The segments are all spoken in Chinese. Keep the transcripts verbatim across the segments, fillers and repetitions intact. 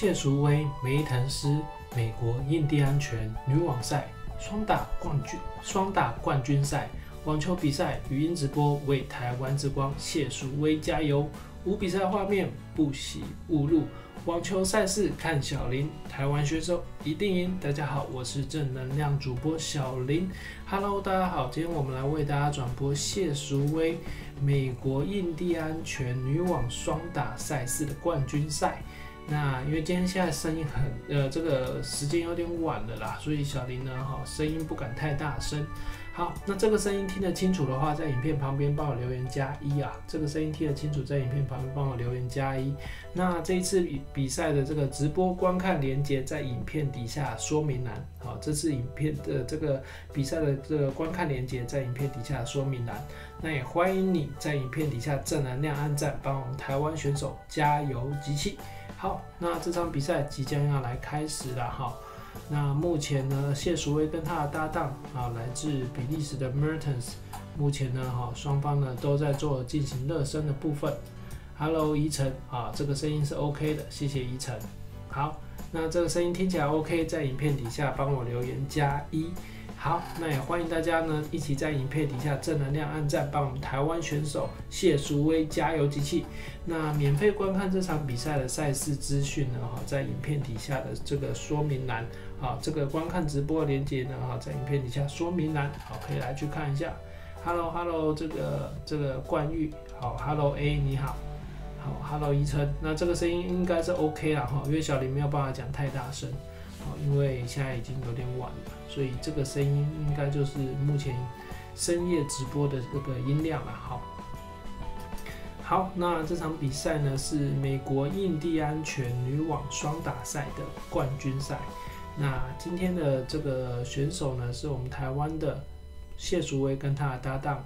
谢淑薇、梅腾斯美国印第安拳女网赛双打冠军双打冠军赛网球比赛语音直播，为台湾之光谢淑薇加油！无比赛画面不喜勿入，网球赛事看小林，台湾选手一定赢。大家好，我是正能量主播小林。Hello， 大家好，今天我们来为大家转播谢淑薇美国印第安拳女网双打赛事的冠军赛。那因为今天现在声音很呃，这个时间有点晚了啦，所以小林呢，哈，声音不敢太大声。好，那这个声音听得清楚的话，在影片旁边帮我留言加一啊。这个声音听得清楚，在影片旁边帮我留言加一。那这一次比比赛的这个直播观看连结在影片底下说明栏。好，这次影片的这个比赛的这个观看连结在影片底下说明栏。那也欢迎你在影片底下正能量按赞，帮我们台湾选手加油集气。好，那这场比赛即将要来开始了哈。那目前呢，谢淑薇跟她的搭档啊，来自比利时的 Mertens， 目前呢哈，双方呢都在做进行热身的部分。Hello， 宜晨啊，这个声音是 OK 的，谢谢宜晨。好，那这个声音听起来 OK， 在影片底下帮我留言加一。好，那也欢迎大家呢一起在影片底下正能量按赞，帮我们台湾选手谢淑薇加油集气。那免费观看这场比赛的赛事资讯呢，在影片底下的这个说明栏，啊，这个观看直播的连结呢，在影片底下说明栏，好，可以来去看一下。Hello Hello， 这个这个冠玉，好 ，Hello A 你好，好 ，Hello 宜晨，那这个声音应该是 OK 啦哈，因为小林没有办法讲太大声。因为现在已经有点晚了，所以这个声音应该就是目前深夜直播的这个音量了。好，好，那这场比赛呢是美国印第安拳女网双打赛的冠军赛。那今天的这个选手呢是我们台湾的谢淑薇跟她的搭档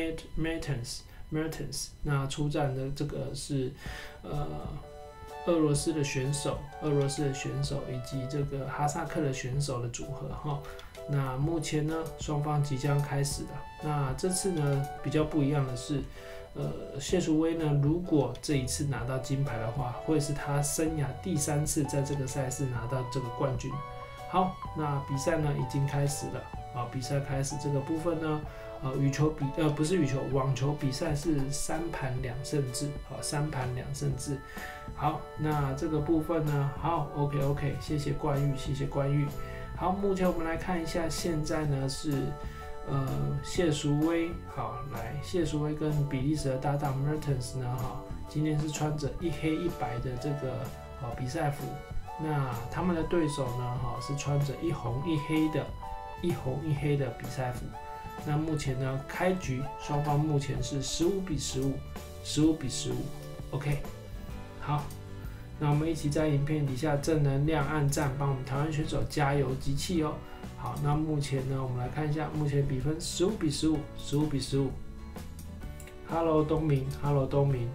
Mertens Mertens。那出战的这个是呃。俄罗斯的选手、俄罗斯的选手以及这个哈萨克的选手的组合哈。那目前呢，双方即将开始了。那这次呢，比较不一样的是，呃，谢淑薇呢，如果这一次拿到金牌的话，会是她生涯第三次在这个赛事拿到这个冠军。好，那比赛呢已经开始了。好，比赛开始这个部分呢。呃，羽球比呃不是羽球，网球比赛是三盘两胜制，好，三盘两胜制。好，那这个部分呢，好 ，OK OK， 谢谢冠玉，谢谢冠玉。好，目前我们来看一下，现在呢是呃谢淑薇，好，来谢淑薇跟比利时的搭档 Mertens 呢，哈，今天是穿着一黑一白的这个好比赛服，那他们的对手呢，哈是穿着一红一黑的，一红一黑的比赛服。那目前呢，开局双方目前是十五比十五，十五比十五 ，OK， 好，那我们一起在影片底下正能量按赞，帮我们台湾选手加油集气哦。好，那目前呢，我们来看一下，目前比分十五比十五，十五比十五。Hello 东明 ，Hello 东明。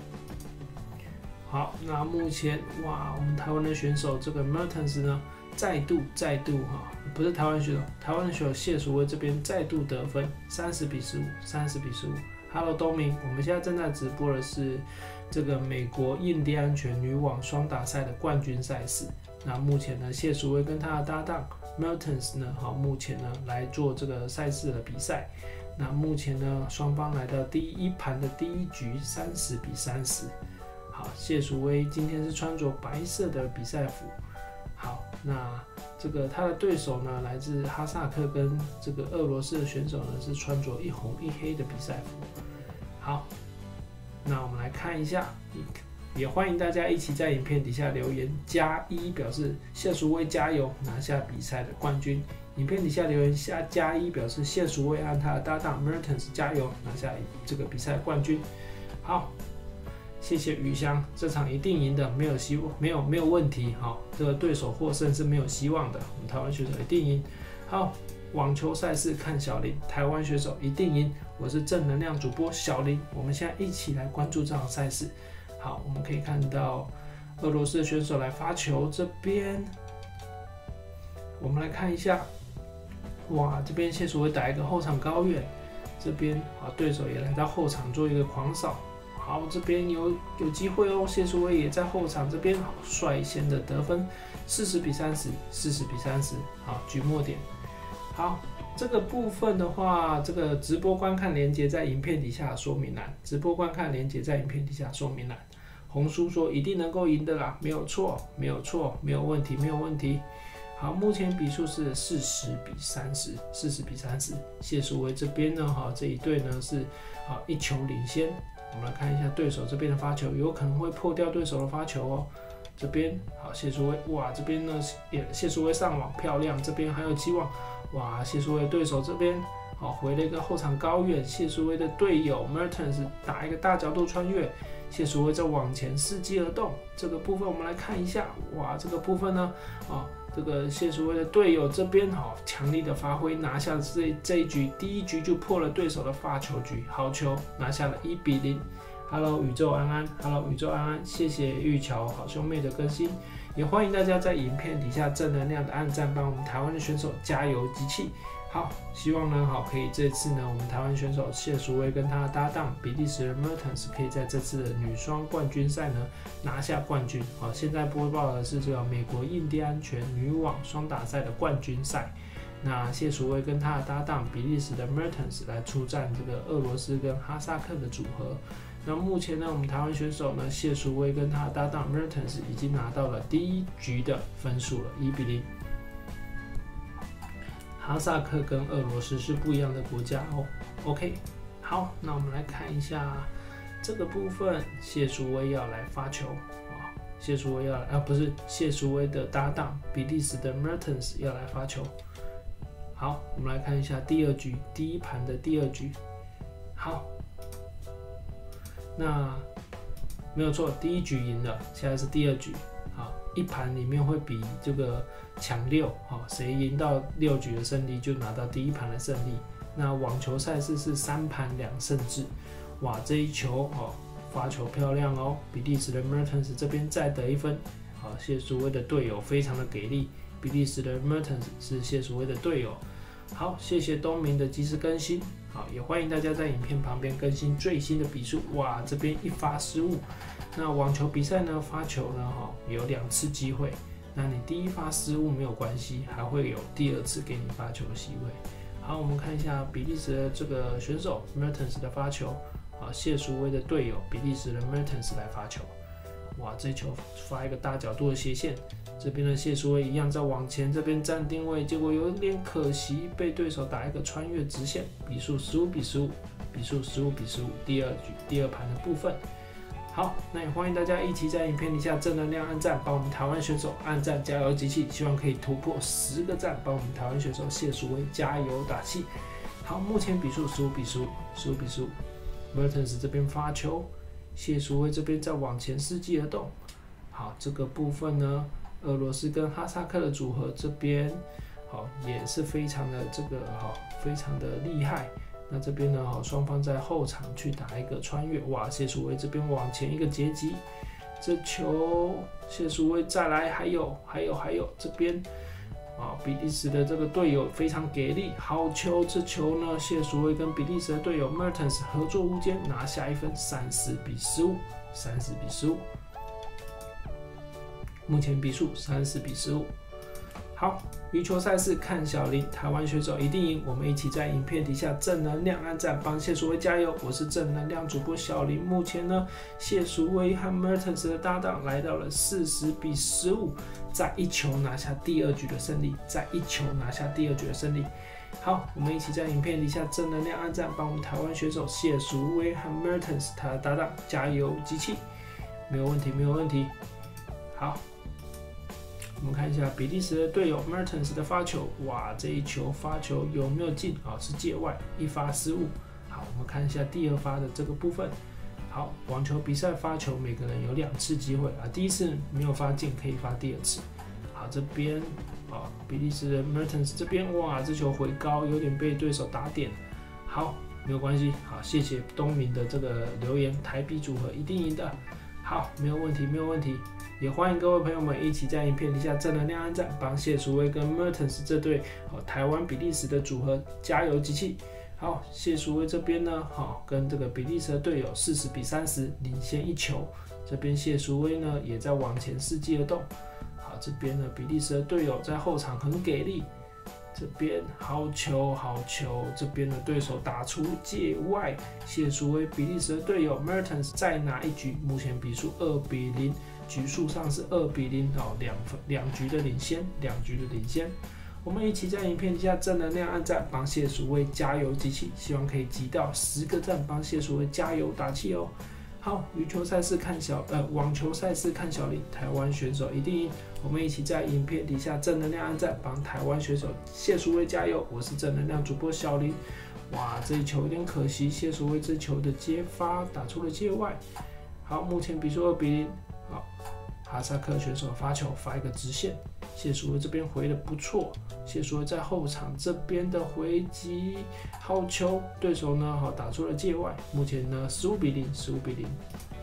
好，那目前哇，我们台湾的选手这个 Mertens 呢？再度再度哈，不是台湾选手，台湾的选手谢淑薇这边再度得分，三十比十五，三十比十五。Hello 东明，我们现在正在直播的是这个美国印第安拳女网双打赛的冠军赛事。那目前呢，谢淑薇跟她的搭档 Mertens 呢，好，目前呢来做这个赛事的比赛。那目前呢，双方来到第一盘的第一局，三十比三十。好，谢淑薇今天是穿着白色的比赛服。好，那这个他的对手呢，来自哈萨克跟这个俄罗斯的选手呢，是穿着一红一黑的比赛服。好，那我们来看一下，也欢迎大家一起在影片底下留言加一，表示谢淑薇加油，拿下比赛的冠军。影片底下留言下加一，表示谢淑薇和他的搭档 Mertens 加油，拿下这个比赛冠军。好。谢谢余香，这场一定赢的，没有希望，没有没有问题。好，这个对手获胜是没有希望的，我们台湾选手一定赢。好，网球赛事看小林，台湾选手一定赢。我是正能量主播小林，我们现在一起来关注这场赛事。好，我们可以看到俄罗斯的选手来发球，这边我们来看一下，哇，这边谢淑薇打一个后场高远，这边啊对手也来到后场做一个狂扫。好， 好，这边有有机会哦。谢淑薇也在后场这边好率先的得分，四十比三十，四十比三十，好，局末点。好，这个部分的话，这个直播观看连结在影片底下说明栏，直播观看连结在影片底下说明栏。红叔说一定能够赢的啦，没有错，没有错，没有问题，没有问题。好，目前比数是四十比三十，四十比三十。谢淑薇这边呢，哈，这一队呢是啊一球领先。我们来看一下对手这边的发球，有可能会破掉对手的发球哦。这边好，谢淑薇，哇，这边呢也谢淑薇上网漂亮，这边还有希望。哇，谢淑薇对手这边好回了一个后场高远，谢淑薇的队友 Mertens 打一个大角度穿越。谢淑薇在往前伺机而动，这个部分我们来看一下，哇，这个部分呢，啊，这个谢淑薇的队友这边好强力的发挥，拿下这这一局，第一局就破了对手的发球局，好球，拿下了一比零。Hello 宇宙安安 ，Hello 宇宙安安，谢谢玉桥好兄妹的更新，也欢迎大家在影片底下正能量的按赞，帮我们台湾的选手加油集气。好，希望呢，好可以这次呢，我们台湾选手谢淑薇跟她的搭档比利时的 Mertens 可以在这次的女双冠军赛呢拿下冠军。好，现在播报的是这个美国印第安全女网双打赛的冠军赛。那谢淑薇跟她的搭档比利时的 Mertens 来出战这个俄罗斯跟哈萨克的组合。那目前呢，我们台湾选手呢，谢淑薇跟她的搭档 Mertens 已经拿到了第一局的分数了，一比零。哈萨克跟俄罗斯是不一样的国家哦。OK， 好，那我们来看一下这个部分，谢淑薇要来发球啊，谢淑薇要来啊，不是谢淑薇的搭档比利时的 Mertens 要来发球。好，我们来看一下第二局，第一盘的第二局。好，那没有错，第一局赢了，现在是第二局。好，一盘里面会比这个抢六，好，谁赢到六局的胜利就拿到第一盘的胜利。那网球赛事是三盘两胜制，哇，这一球哦，发球漂亮哦，比利时的 Mertens 这边再得一分。好，谢淑薇的队友非常的给力，比利时的 Mertens 是谢淑薇的队友。好，谢谢东明的及时更新。好，也欢迎大家在影片旁边更新最新的比数。哇，这边一发失误。那网球比赛呢，发球呢，哈，有两次机会。那你第一发失误没有关系，还会有第二次给你发球的机会。好，我们看一下比利时的这个选手 Mertens 的发球。好，谢淑薇的队友比利时的 Mertens 来发球。哇，这球发一个大角度的斜线。这边的谢淑薇一样在往前这边站定位，结果有点可惜，被对手打一个穿越直线，比数十五比十五，比数十五比十五。第二局第二盘的部分。好，那也欢迎大家一起在影片底下正能量按赞，帮我们台湾选手按赞加油集气，希望可以突破十个赞，帮我们台湾选手谢淑薇加油打气。好，目前比数十五比十五，十五比十五。Mertens 这边发球，谢淑薇这边在往前伺机而动。好，这个部分呢，俄罗斯跟哈萨克的组合这边，好也是非常的这个好，非常的厉害。那这边呢，好，双方在后场去打一个穿越，哇，谢淑薇这边往前一个截击，这球谢淑薇再来，还有还有还有这边啊，比利时的这个队友非常给力，好球，这球呢，谢淑薇跟比利时的队友 Mertens 合作无间，拿下一分，三十比十五，三十比十五。目前比数三十比十五。好，羽球赛事看小林，台湾选手一定赢。我们一起在影片底下正能量按赞，帮谢淑薇加油。我是正能量主播小林。目前呢，谢淑薇和 Mertens 的搭档来到了四十比十五，在一球拿下第二局的胜利，在一球拿下第二局的胜利。好，我们一起在影片底下正能量按赞，帮我们台湾选手谢淑薇和 Mertens 他的搭档加油集气。没有问题，没有问题。好。我们看一下比利时的队友 Mertens 的发球，哇，这一球发球有没有进啊？是界外，一发失误。好，我们看一下第二发的这个部分。好，网球比赛发球每个人有两次机会啊，第一次没有发进可以发第二次。好，这边啊，比利时的 Mertens 这边，哇，这球回高，有点被对手打点。好，没有关系。好，谢谢东明的这个留言，台币组合一定赢的。好，没有问题，没有问题。也欢迎各位朋友们一起在影片底下正能量按赞，帮谢淑薇跟 Mertens 这对、哦、台湾比利时的组合加油集气。 好，谢淑薇这边呢，好跟这个比利时的队友四十比三十领先一球。这边谢淑薇呢也在往前伺机而动。好，这边呢比利时的队友在后场很给力。这边好球好球，这边的对手打出界外，谢淑薇比利时的队友 Mertens 再拿一局，目前比数二比零，局数上是二比零哦，两分两局的领先，两局的领先。我们一起在影片底下正能量按赞，帮谢淑薇加油集气，希望可以集到十个赞，帮谢淑薇加油打气哦。好，羽球赛事看小呃，网球赛事看小林，台湾选手一定赢。我们一起在影片底下正能量按赞，帮台湾选手谢淑薇加油。我是正能量主播小林。哇，这一球有点可惜，谢淑薇这球的接发打出了界外。好，目前比数二比零。好，哈萨克选手发球发一个直线，谢淑薇这边回的不错。谢淑薇在后场这边的回击好球，对手呢好打出了界外。目前呢十五比零，十五比零。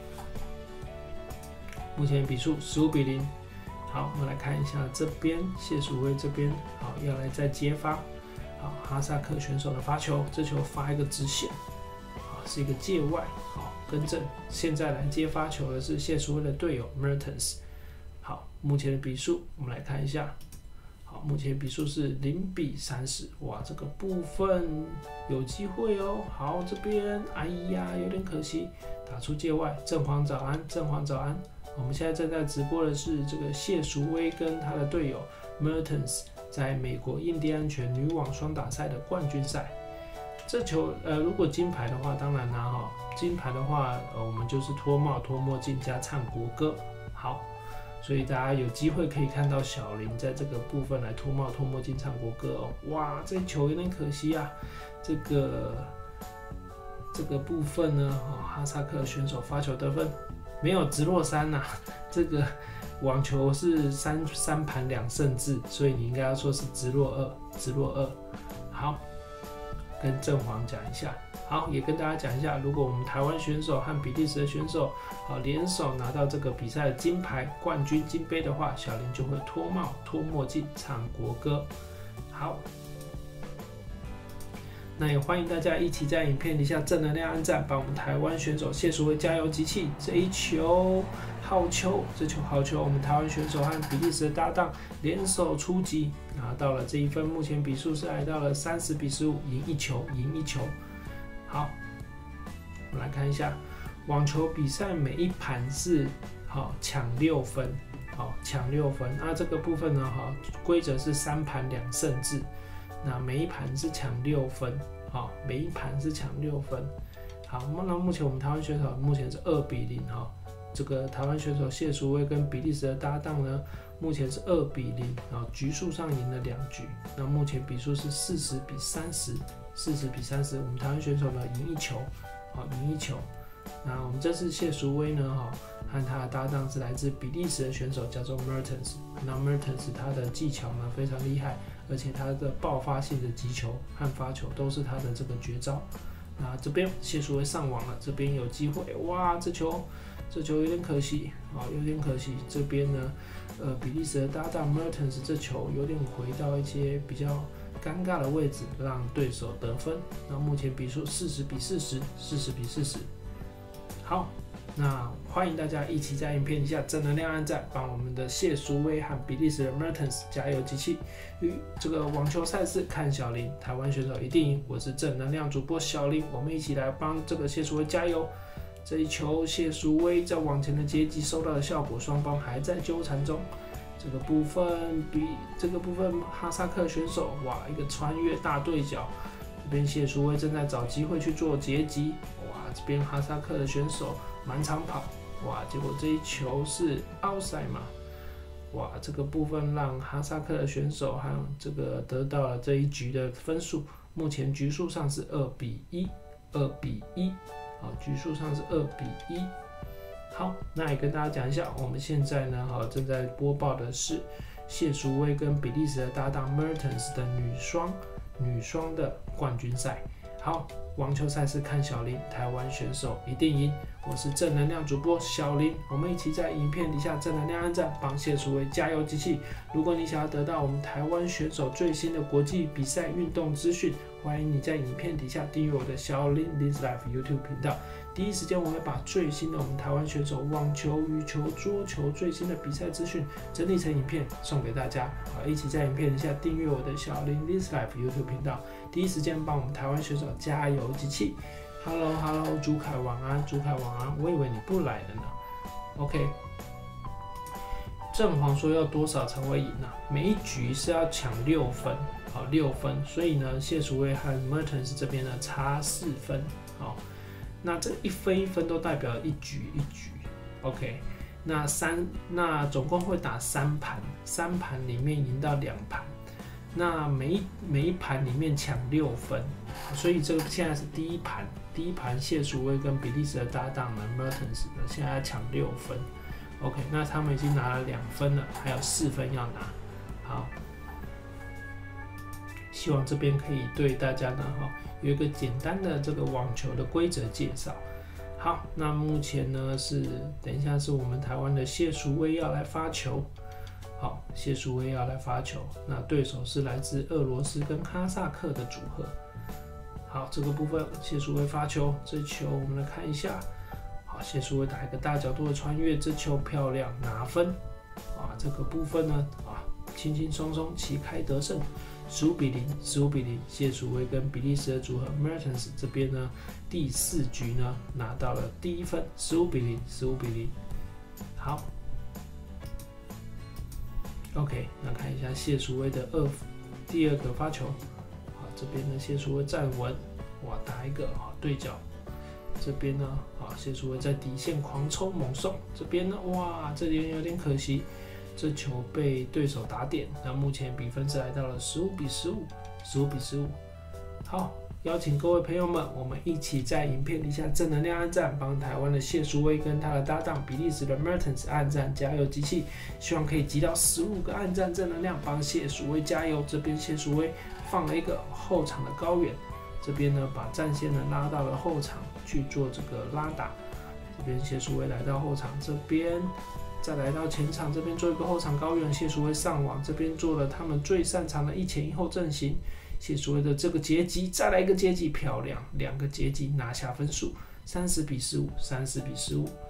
目前比数十五比零。好，我们来看一下这边谢淑薇这边好要来再接发。好，哈萨克选手的发球，这球发一个直线，好是一个界外。好，更正。现在来接发球的是谢淑薇的队友 Mertens。好，目前的比数我们来看一下。好，目前比数是零比三十。哇，这个部分有机会哦。好，这边哎呀有点可惜，打出界外。正黄早安，正黄早安。我们现在正在直播的是这个谢淑薇跟他的队友 Mertens 在美国印第安全女网双打赛的冠军赛。这球呃，如果金牌的话，当然啦哈，金牌的话，呃，我们就是脱帽、脱墨镜加唱国歌。好。所以大家有机会可以看到小林在这个部分来脱帽、脱墨镜、唱国歌哦。哇，这球有点可惜啊。这个这个部分呢，哦，哈萨克选手发球得分没有直落三呐、啊。这个网球是三三盘两胜制，所以你应该要说是直落二，直落二。好，跟正黄讲一下。好，也跟大家讲一下，如果我们台湾选手和比利时的选手好联手拿到这个比赛的金牌、冠军金杯的话，小林就会脱帽、脱墨镜、唱国歌。好，那也欢迎大家一起在影片底下正能量按赞，帮我们台湾选手谢淑薇加油集气。这一球好球，这球好球，我们台湾选手和比利时的搭档联手出击，拿到了这一分。目前比数是来到了三十比十五，赢一球，赢一球。好，我们来看一下网球比赛，每一盘是好抢六分，好抢六分。那这个部分呢，哈，规则是三盘两胜制，那每一盘是抢六分，好，每一盘是抢六分。好，那目前我们台湾选手目前是二比零，哈，这个台湾选手谢淑薇跟比利时的搭档呢，目前是二比零，然后局数上赢了两局。那目前比数是四十比三十。四十比三十，我们台湾选手呢赢一球，好赢一球。那我们这次谢淑薇呢，哈和他的搭档是来自比利时的选手，叫做 Mertens。那 Mertens 他的技巧呢非常厉害，而且他的爆发性的击球和发球都是他的这个绝招。那这边谢淑薇上网了，这边有机会，哇，这球这球有点可惜，啊，有点可惜。这边呢，呃，比利时的搭档 Mertens 这球有点回到一些比较尴尬的位置，让对手得分。那目前比数四十比四十，四十比四十。好，那欢迎大家一起在影片底下正能量按赞，帮我们的谢淑薇和比利时的 Mertens 加油集气。与这个网球赛事看小林，台湾选手一定赢。我是正能量主播小林，我们一起来帮这个谢淑薇加油。这一球谢淑薇在往前的接击收到的效果，双方还在纠缠中。这个部分比这个部分哈萨克选手，哇，一个穿越大对角，这边谢淑薇正在找机会去做截击，哇，这边哈萨克的选手满场跑，哇，结果这一球是 outside 嘛，哇，这个部分让哈萨克的选手和这个得到了这一局的分数，目前局数上是二比一，二比一，好，局数上是二比一。好，那也跟大家讲一下，我们现在呢，好正在播报的是谢淑薇跟比利时的搭档 Mertens 的女双女双的冠军赛。好， 网球赛事看小林，台湾选手一定赢。我是正能量主播小林，我们一起在影片底下正能量按赞，帮谢淑薇加油机器。如果你想要得到我们台湾选手最新的国际比赛运动资讯，欢迎你在影片底下订阅我的小林 Live Life YouTube 频道。第一时间我会把最新的我们台湾选手网球、羽球、桌球最新的比赛资讯整理成影片送给大家。好，一起在影片底下订阅我的小林 Live Life YouTube 频道，第一时间帮我们台湾选手加油机器。Hello Hello， 朱凯晚安，朱凯晚安，我以为你不来了呢。OK， 正黄说要多少才会赢啊？每一局是要抢六分，好六分，所以呢，谢淑薇和 Mertens 这边呢差四分，好，那这一分一分都代表一局一局 ，OK， 那三那总共会打三盘，三盘里面赢到两盘。那每一每一盘里面抢六分，所以这个现在是第一盘，第一盘谢淑薇跟比利时的搭档呢 Mertens 呢现在要抢六分 ，OK， 那他们已经拿了两分了，还有四分要拿。好，希望这边可以对大家呢哈有一个简单的这个网球的规则介绍。好，那目前呢是等一下是我们台湾的谢淑薇要来发球。好，谢淑薇要来发球，那对手是来自俄罗斯跟哈萨克的组合。好，这个部分谢淑薇发球，这球我们来看一下。好，谢淑薇打一个大角度的穿越，这球漂亮，拿分。啊，这个部分呢，啊，轻轻松松旗开得胜，十五比零，十五比零。谢淑薇跟比利时的组合 Mertens 这边呢，第四局呢拿到了第一分，十五比零，十五比零。好。OK， 那看一下谢淑薇的二第二个发球，好，这边呢谢淑薇站稳，哇，打一个好对角，这边呢，好，谢淑薇在底线狂抽猛送，这边呢，哇，这边有点可惜，这球被对手打点，那目前比分是来到了十五比十五，十五比十五，好。邀请各位朋友们，我们一起在影片底下正能量按赞，帮台湾的谢淑薇跟他的搭档比利时的 Mertens 按赞加油机器，希望可以集到十五个按赞正能量，帮谢淑薇加油。这边谢淑薇放了一个后场的高远，这边呢把战线呢拉到了后场去做这个拉打，这边谢淑薇来到后场这边。再来到前场这边做一个后场高远，谢淑薇上网这边做了他们最擅长的一前一后阵型。谢淑薇的这个截击，再来一个截击，漂亮，两个截击拿下分数，三十比十五，三十比十五。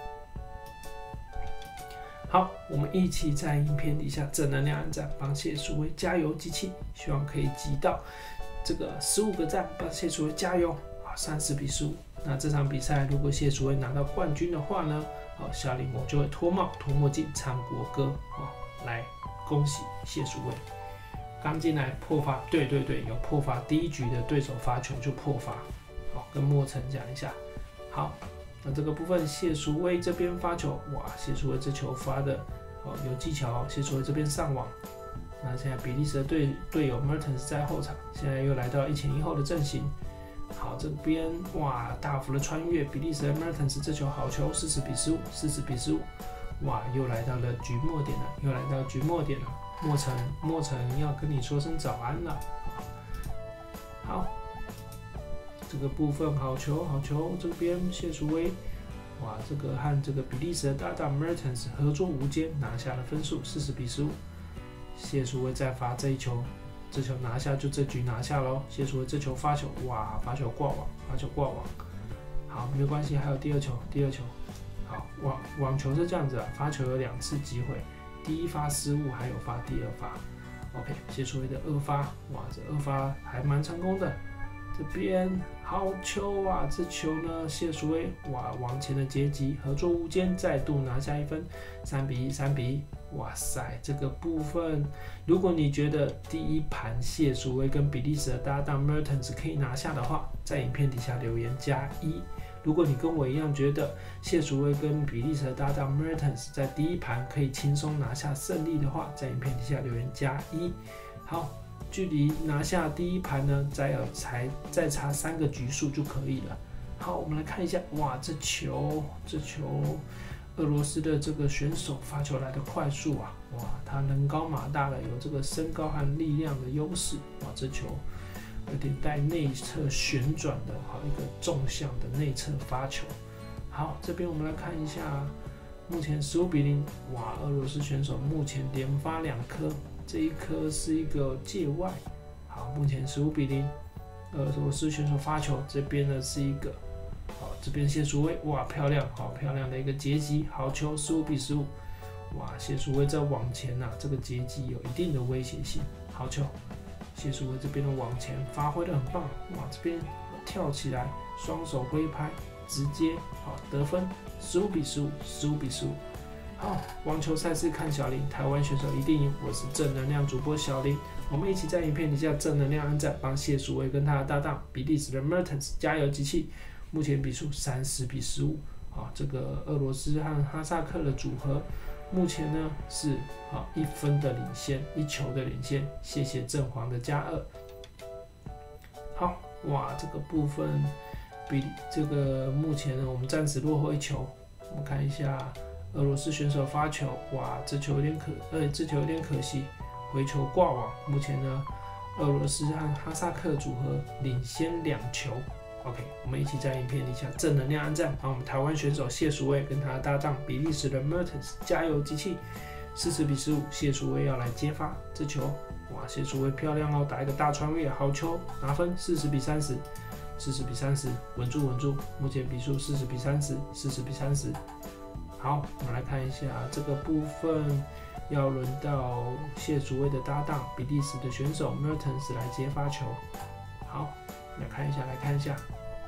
好，我们一起在影片底下正能量按赞，帮谢淑薇加油机器，希望可以集到这个十五个赞，帮谢淑薇加油啊，三十比十五。那这场比赛如果谢淑薇拿到冠军的话呢，好，小林我就会脱帽、脱墨镜、唱国歌，好，来恭喜谢淑薇。刚进来破发，对对对，有破发，第一局的对手发球就破发。好，跟莫成讲一下。好，那这个部分谢淑薇这边发球，哇，谢淑薇这球发的哦有技巧哦，谢淑薇这边上网。那现在比利时的队队友 Mertens 在后场，现在又来到一前一后的阵型。好，这边哇大幅的穿越，比利时的 Mertens 这球好球，四十比十五，四十比十五。哇，又来到了局末点了，又来到局末点了。莫成，莫成要跟你说声早安了。好，这个部分好球，好球，这边谢淑薇，哇，这个和这个比利时的搭档 Mertens 合作无间，拿下了分数，四十比十五。谢淑薇再发这一球，这球拿下就这局拿下喽。谢淑薇这球发球，哇，发球挂网，发球挂网。好，没有关系，还有第二球，第二球。好，网网球是这样子啊，发球有两次机会。第一发失误，还有发第二发 ，OK， 谢淑薇的二发，哇，这二发还蛮成功的。这边好球啊，这球呢，谢淑薇哇往前的截击，合作无间，再度拿下一分，三比一，三比一，哇塞，这个部分，如果你觉得第一盘谢淑薇跟比利时的搭档 Mertens 可以拿下的话，在影片底下留言加一。如果你跟我一样觉得谢淑薇跟比利时的搭档 Mertens 在第一盘可以轻松拿下胜利的话，在影片底下留言加一。好，距离拿下第一盘呢，再有才再差三个局数就可以了。好，我们来看一下，哇，这球，这球，俄罗斯的这个选手发球来的快速啊，哇，他人高马大的，有这个身高和力量的优势，哇，这球。 有点带内侧旋转的，好一个纵向的内侧发球。好，这边我们来看一下，目前十五比零，哇，俄罗斯选手目前连发两颗，这一颗是一个界外。好，目前十五比零，俄罗斯选手发球，这边呢是一个，好，这边谢淑薇，哇，漂亮，好漂亮的一个截击，好球，十五比十五，哇，谢淑薇在往前呐、啊，这个截击有一定的威胁性，好球，谢淑薇这边的往前发挥的很棒，哇，这边跳起来，双手挥拍，直接好得分，十五比十五，十五比十五。好，网球赛事看小林，台湾选手一定赢。我是正能量主播小林，我们一起在影片底下正能量按赞，帮谢淑薇跟他的搭档比利时的 Mertens 加油集气。目前比数三十比十五。好，这个俄罗斯和哈萨克的组合，目前呢是好一分的领先，一球的领先。谢谢正黄的加二。好，哇，这个部分比这个目前呢，我们暂时落后一球。我们看一下。俄罗斯选手发球，哇，这球有点可，呃，这球有点可惜，回球挂网。目前呢，俄罗斯和哈萨克组合领先两球。OK， 我们一起在影片底下正能量按赞，帮我们台湾选手谢淑薇跟他的搭档比利时的 Mertens 加油集气。四十比十五，谢淑薇要来接发这球，哇，谢淑薇漂亮哦，打一个大穿越，好球，拿分，四十比三十，四十比三十，稳住稳住。目前比数四十比三十，四十比三十。好，我们来看一下这个部分，要轮到谢淑薇的搭档比利时的选手 Mertens 来接发球。好，来看一下，来看一下。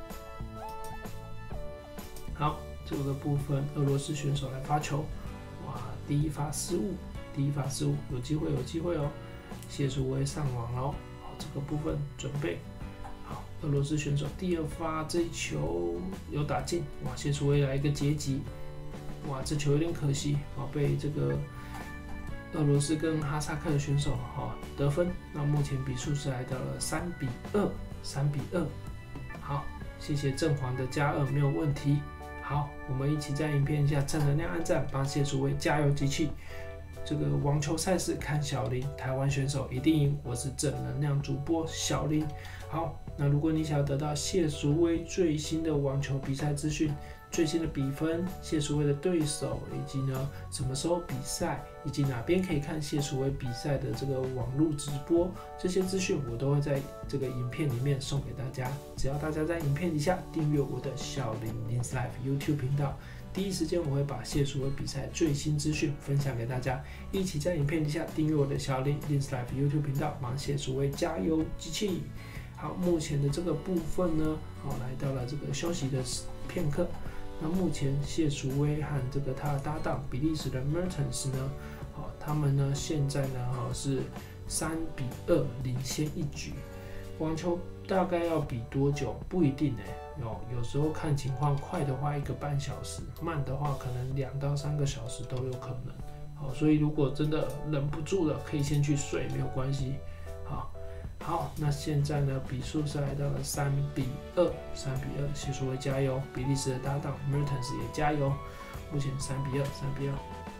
好，这个部分俄罗斯选手来发球，哇，第一发失误，第一发失误，有机会，有机会哦。谢淑薇上网喽，好，这个部分准备。好，俄罗斯选手第二发这一球有打进，哇，谢淑薇来一个截击。哇，这球有点可惜啊，被这个俄罗斯跟哈萨克的选手哈得分。那目前比数是来到了三比二，三比二。好，谢谢正黄的加二，没有问题。好，我们一起在影片下正能量按赞，帮谢淑薇加油集气。这个网球赛事看小林，台湾选手一定赢。我是正能量主播小林。好，那如果你想要得到谢淑薇最新的网球比赛资讯，最新的比分、谢淑薇的对手，以及呢什么时候比赛，以及哪边可以看谢淑薇比赛的这个网络直播，这些资讯我都会在这个影片里面送给大家。只要大家在影片底下订阅我的小林 Lin's Life YouTube 频道，第一时间我会把谢淑薇比赛最新资讯分享给大家。一起在影片底下订阅我的小林 Lin's Life YouTube 频道，帮谢淑薇加油集气。好，目前的这个部分呢，好来到了这个休息的片刻。那目前谢淑薇和这个他的搭档比利时的 Mertens 呢，好，他们呢现在呢好是三比二领先一局。网球大概要比多久？不一定哎，有有时候看情况，快的话一个半小时，慢的话可能两到三个小时都有可能。好，所以如果真的忍不住了，可以先去睡，没有关系。好。好，那现在呢，比数是来到了三比二，三比二，谢淑薇加油，比利时的搭档 Mertens 也加油。目前三比二，三比二。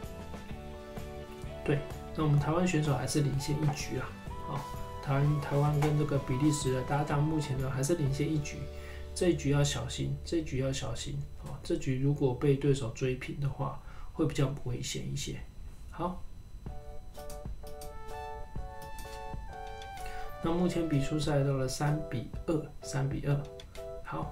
对，那我们台湾选手还是领先一局啊。好，台湾台湾跟这个比利时的搭档目前呢还是领先一局，这一局要小心，这一局要小心。好，这局如果被对手追平的话，会比较危险一些。好。那目前比数是来到了三比二，三比二。好，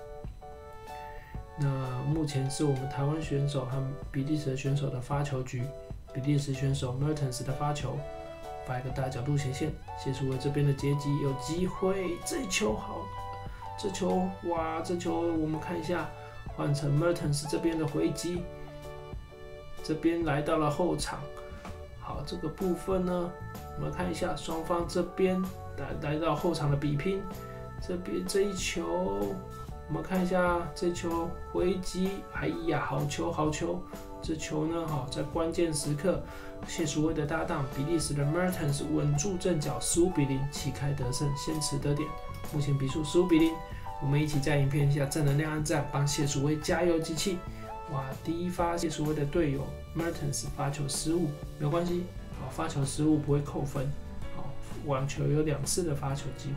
那目前是我们台湾选手和比利时选手的发球局，比利时选手 Mertens 的发球，发一个大角度斜线，谢淑薇这边的截击有机会，这球好，这球哇，这球我们看一下，换成 Mertens 这边的回击，这边来到了后场。好，这个部分呢，我们看一下双方这边来来到后场的比拼，这边这一球，我们看一下这球回击，哎呀，好球好球！这球呢，好在关键时刻，谢淑薇的搭档比利时的 Mertens 稳住阵脚，十五比零旗开得胜，先持得点。目前比数十五比零，我们一起在影片下正能量按赞，帮谢淑薇加油集气。哇，第一发谢淑薇的队友 Mertens 发球失误，没有关系，好，发球失误不会扣分，好，网球有两次的发球机会，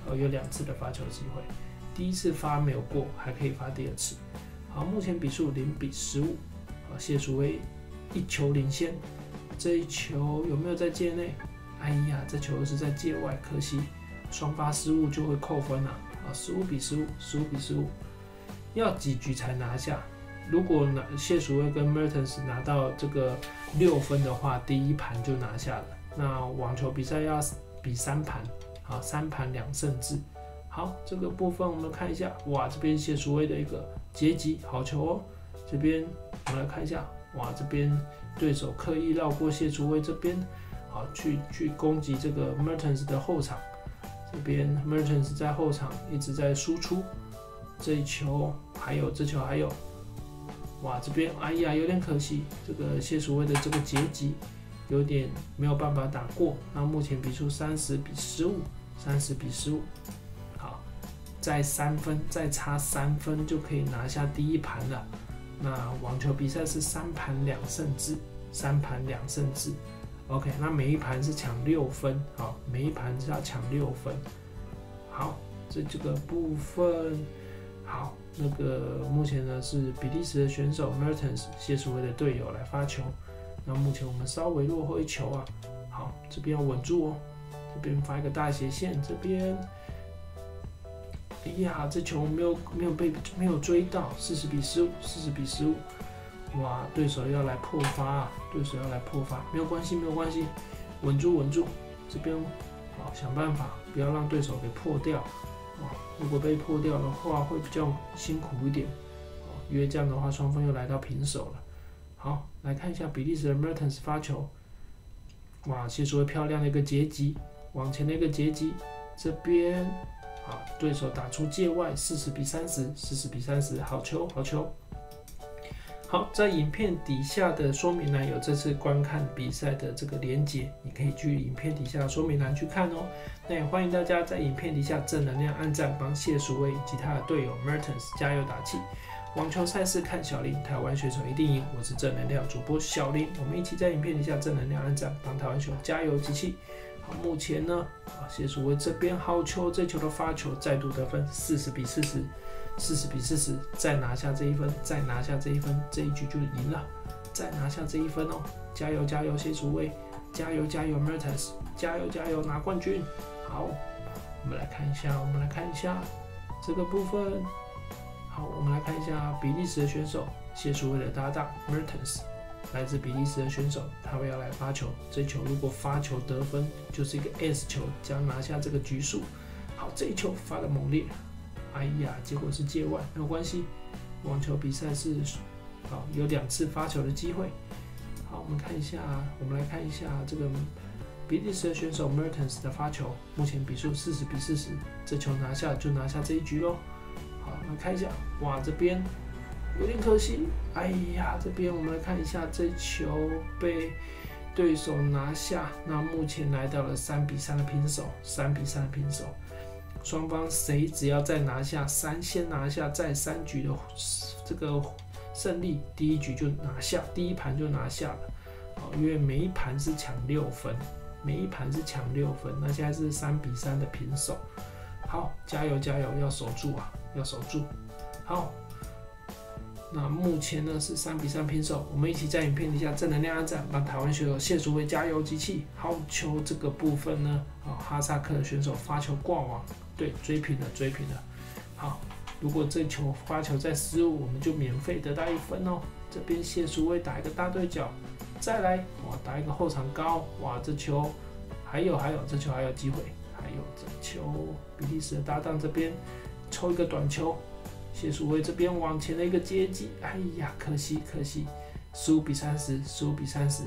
呃，有两次的发球机会。第一次发没有过，还可以发第二次。好，目前比数零比十五，好，谢淑薇一球领先。这一球有没有在界内？哎呀，这球是在界外，可惜双发失误就会扣分啊！啊，十五比十五，十五比十五，要几局才拿下？如果拿谢淑薇跟 Mertens 拿到这个六分的话，第一盘就拿下了。那网球比赛要比三盘，好，三盘两胜制。好，这个部分我们看一下，哇，这边谢淑薇的一个截击好球哦。这边我们来看一下，哇，这边对手刻意绕过谢淑薇这边，好，去去攻击这个 Mertens 的后场。这边 Mertens 在后场一直在输出，这一球还有这球还有，哇，这边哎呀有点可惜，这个谢淑薇的这个截击有点没有办法打过。那目前比数三十比十五，三十比十五。好，再三分，再差三分就可以拿下第一盘了。那网球比赛是三盘两胜制，三盘两胜制。OK， 那每一盘是抢六分，好，每一盘是要抢六分。好，这这个部分，好，那个目前呢是比利时的选手 Mertens 谢淑薇的队友来发球。那目前我们稍微落后一球啊，好，这边要稳住哦，这边发一个大斜线，这边，哎呀，这球没有没有被没有追到，四十比十五，四十比十五。哇，对手要来破发啊！对手要来破发，没有关系，没有关系，稳住，稳住。这边好，想办法不要让对手给破掉。哇，如果被破掉的话，会比较辛苦一点。哦，因为这样的话，双方又来到平手了。好，来看一下比利时的 Mertens 发球。哇，谢淑薇漂亮的一个截击，往前的一个截击。这边啊，对手打出界外，四十比三十，四十比三十，好球，好球。好，在影片底下的说明栏有这次观看比赛的这个连结，你可以去影片底下的说明栏去看哦。那也欢迎大家在影片底下正能量按赞，帮谢淑薇以及他的队友 Mertens 加油打气。网球赛事看小林，台湾选手一定赢。我是正能量主播小林，我们一起在影片底下正能量按赞，帮台湾选手加油集气。好，目前呢，啊，谢淑薇这边好球，这球的发球再度得分，四十比四十。四十比四十，再拿下这一分，再拿下这一分，这一局就赢了。再拿下这一分哦，加油加油，谢淑薇，加油加油 Mertens， 加油加油拿冠军。好，我们来看一下，我们来看一下这个部分。好，我们来看一下比利时的选手谢淑薇的搭档 Mertens， 来自比利时的选手，他会要来发球。这球如果发球得分，就是一个 S 球，将拿下这个局数。好，这一球发的猛烈。哎呀，结果是界外，没有关系。网球比赛是好有两次发球的机会。好，我们看一下，我们来看一下这个比利时的选手 Mertens 的发球，目前比数四十比四十，这球拿下就拿下这一局咯。好，来看一下，哇，这边有点可惜。哎呀，这边我们来看一下，这球被对手拿下，那目前来到了三比三的平手，三比三的平手。双方谁只要再拿下三，先拿下再三局的这个胜利，第一局就拿下，第一盘就拿下了。好，因为每一盘是抢六分，每一盘是抢六分，那现在是三比三的平手。好，加油加油，要守住啊，要守住。好，那目前呢是三比三平手，我们一起在影片底下正能量按赞，帮台湾选手谢淑薇加油集气。好球这个部分呢，啊，哈萨克的选手发球挂网。对，追平了，追平了。好，如果这球发球再失误，我们就免费得到一分哦。这边谢淑薇打一个大对角，再来，哇，打一个后场高，哇，这球还有还有，这球还有机会，还有这球，比利时的搭档这边抽一个短球，谢淑薇这边往前的一个接击，哎呀，可惜可惜，十五比三十，十五比三十，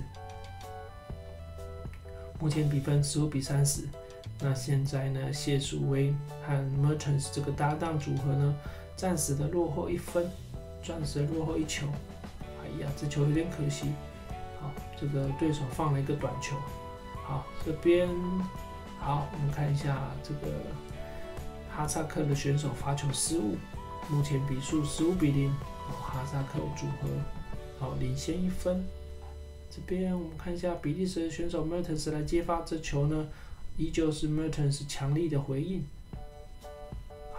目前比分十五比三十。那现在呢，谢淑薇和 Mertens 这个搭档组合呢，暂时的落后一分，暂时的落后一球。哎呀，这球有点可惜。好，这个对手放了一个短球。好，这边好，我们看一下这个哈萨克的选手发球失误，目前比数十五比零，哈萨克组合好领先一分。这边我们看一下比利时的选手 Mertens 来接发这球呢。依旧是 Mertens 强力的回应，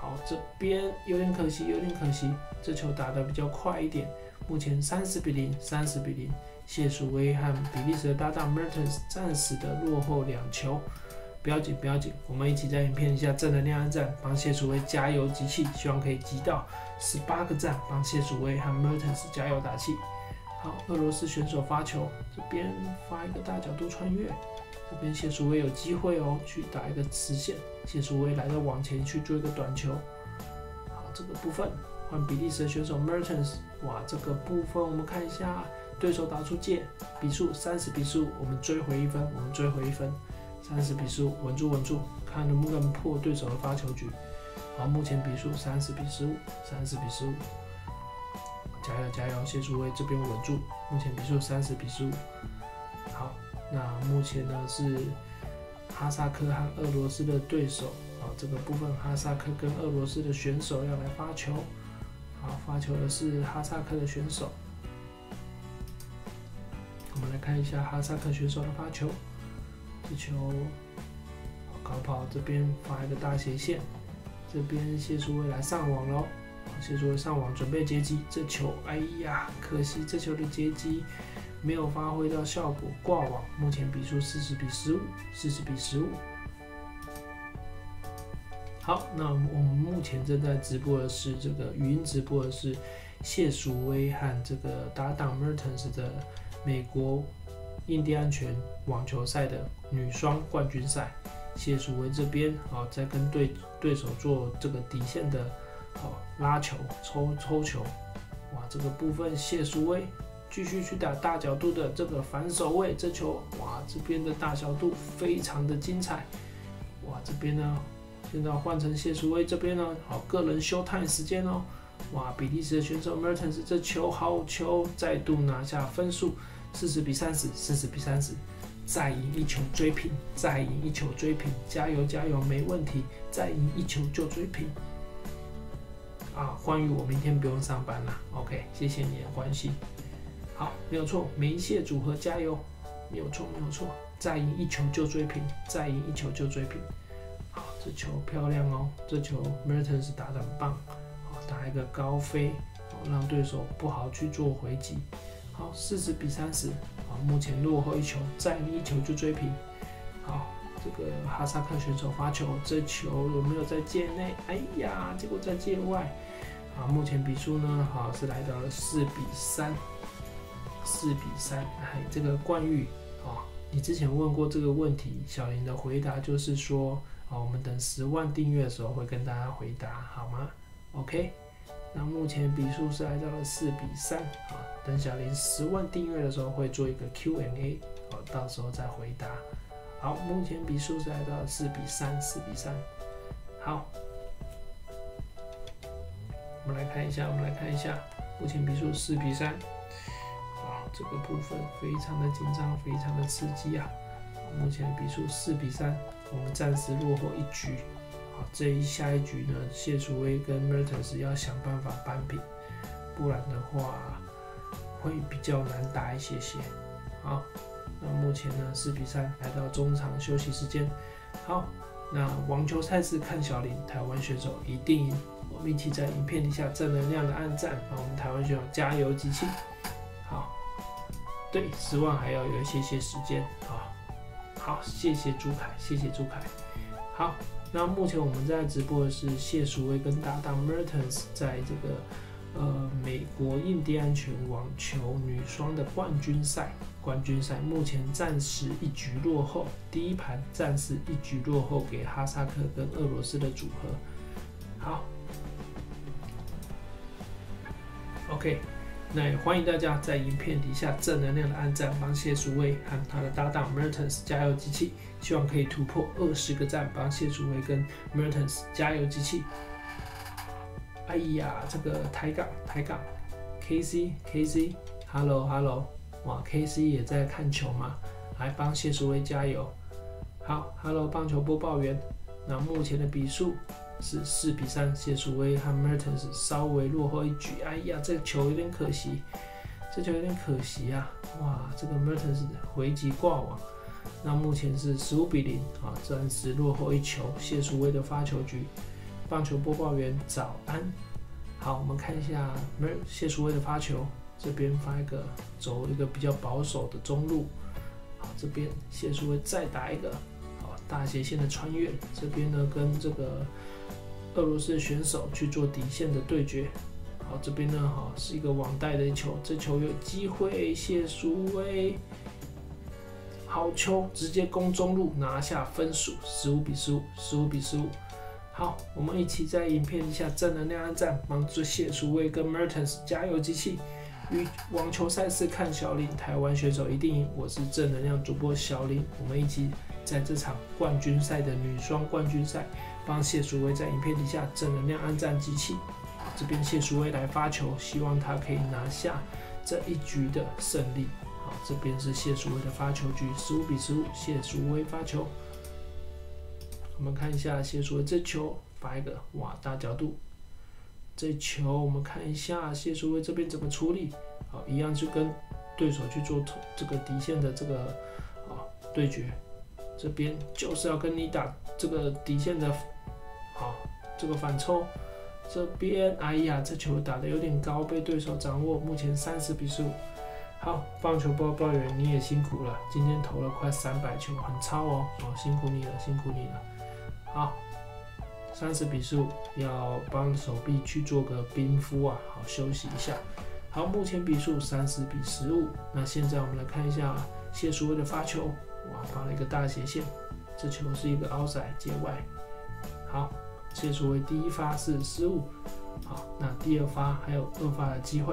好，这边有点可惜，有点可惜，这球打得比较快一点。目前三十比零，三十比零，谢淑薇和比利时的搭档 Mertens 暂时的落后两球。不要紧，不要紧，我们一起在影片底下正能量按赞，帮谢淑薇加油集气，希望可以集到十八个赞，帮谢淑薇和 Mertens 加油打气。好，俄罗斯选手发球，这边发一个大角度穿越，这边谢淑薇有机会哦，去打一个直线。谢淑薇来到往前去做一个短球。好，这个部分换比利时的选手 Mertens， 哇，这个部分我们看一下，对手打出界，比数三十比十五，我们追回一分，我们追回一分。三十比十五，稳住稳住，看能不能破对手的发球局。好，目前比数三十比十五，三十比十五，加油加油！谢淑薇这边稳住，目前比数三十比十五。好，那目前呢是哈萨克和俄罗斯的对手。好，这个部分哈萨克跟俄罗斯的选手要来发球。好，发球的是哈萨克的选手。我们来看一下哈萨克选手的发球。这球高跑这边发一个大斜线，这边谢淑薇来上网喽。谢淑薇上网准备接机，这球哎呀，可惜这球的接机没有发挥到效果，挂网。目前比数四十比十五，四十比十五。好，那我们目前正在直播的是这个语音直播的是谢淑薇和这个搭档 Mertens 的美国印第安泉网球赛的女双冠军赛。谢淑薇这边啊，在跟对对手做这个底线的哦拉球、抽抽球。哇，这个部分谢淑薇继续去打大角度的这个反手位，这球哇，这边的大角度非常的精彩。哇，这边呢，现在换成谢淑薇这边呢，好，个人休time时间哦。哇，比利时的选手 Mertens 这球好球，再度拿下分数。四十比三十，四十比三十，再赢一球追平，再赢一球追平，加油加油，没问题，再赢一球就追平。啊，欢愉我明天不用上班了 ，OK， 谢谢你的关心。好，没有错，梅谢组合加油，没有错没有错，再赢一球就追平，再赢一球就追平。好，这球漂亮哦，这球 Mertens 打得很棒，好，打一个高飞，好，让对手不好去做回击。好，四十比三十，好，目前落后一球，再赢一球就追平。好，这个哈萨克选手发球，这球有没有在界内？哎呀，结果在界外。好，目前比数呢，好是来到了四比三，四比三。哎，这个冠玉，啊，你之前问过这个问题，小林的回答就是说，啊，我们等十万订阅的时候会跟大家回答，好吗 ？OK。那目前比数是来到了四比三啊，等小林十万订阅的时候会做一个 Q and A， 好，到时候再回答。好，目前比数是来到了四比三，四比三。好，我们来看一下，我们来看一下，目前比数四比三。啊，这个部分非常的紧张，非常的刺激啊。目前比数四比三，我们暂时落后一局。好，这一下一局呢，谢淑薇跟 Mertens 要想办法扳平，不然的话会比较难打一些些。好，那目前呢四比三，来到中场休息时间。好，那网球赛事看小林，台湾选手一定赢。我们一起在影片底下正能量的按赞，帮我们台湾选手加油集气。好，对，十万还要有一些些时间啊。好，谢谢朱凯，谢谢朱凯。好。那目前我们在直播的是谢淑薇跟搭档 Mertens 在这个呃美国印第安泉网球女双的冠军赛，冠军赛目前暂时一局落后，第一盘暂时一局落后给哈萨克跟俄罗斯的组合。好 ，OK。那也欢迎大家在影片底下正能量的按赞，帮谢淑薇和她的搭档 Mertens 加油集气，希望可以突破二十个赞，帮谢淑薇跟 Mertens 加油集气。哎呀，这个抬杠抬杠 ，K C K C，Hello Hello， 哇 ，K C 也在看球嘛，来帮谢淑薇加油。好 ，Hello 棒球播报员，那目前的比数是四比三，谢淑薇和 Mertens 稍微落后一局。哎呀，这个球有点可惜，这球有点可惜啊！哇，这个 Mertens 回击挂网。那目前是十五比零啊，暂时落后一球。谢淑薇的发球局， 棒球播报员早安。好，我们看一下谢淑薇的发球，这边发一个走一个比较保守的中路。好，这边谢淑薇再打一个好大斜线的穿越，这边呢跟这个俄罗斯选手去做底线的对决。好，这边呢好是一个网带的球，这球有机会，谢淑薇好球，直接攻中路拿下分数，十五比十五，十五比十五。好，我们一起在影片底下正能量按赞，帮助谢淑薇跟 Mertens 加油机器。与网球赛事看小林，台湾选手一定赢。我是正能量主播小林，我们一起在这场冠军赛的女双冠军赛，帮谢淑薇在影片底下正能量按赞机器。这边谢淑薇来发球，希望她可以拿下这一局的胜利。好，这边是谢淑薇的发球局，十五比十五，谢淑薇发球。我们看一下谢淑薇这球发一个哇大角度，这球我们看一下谢淑薇这边怎么处理。好，一样就跟对手去做这个底线的这个啊对决，这边就是要跟你打这个底线的，好这个反抽。这边哎呀，这球打得有点高，被对手掌握，目前三十比十五。好，棒球播报员你也辛苦了，今天投了快三百球，很超哦，好辛苦你了，辛苦你了。好，三十比十五，要帮手臂去做个冰敷啊，好休息一下。好，目前比数三十比十五。那现在我们来看一下谢淑薇的发球，哇，发了一个大斜线，这球是一个outside界外。好，谢淑薇第一发是失误，好，那第二发还有二发的机会。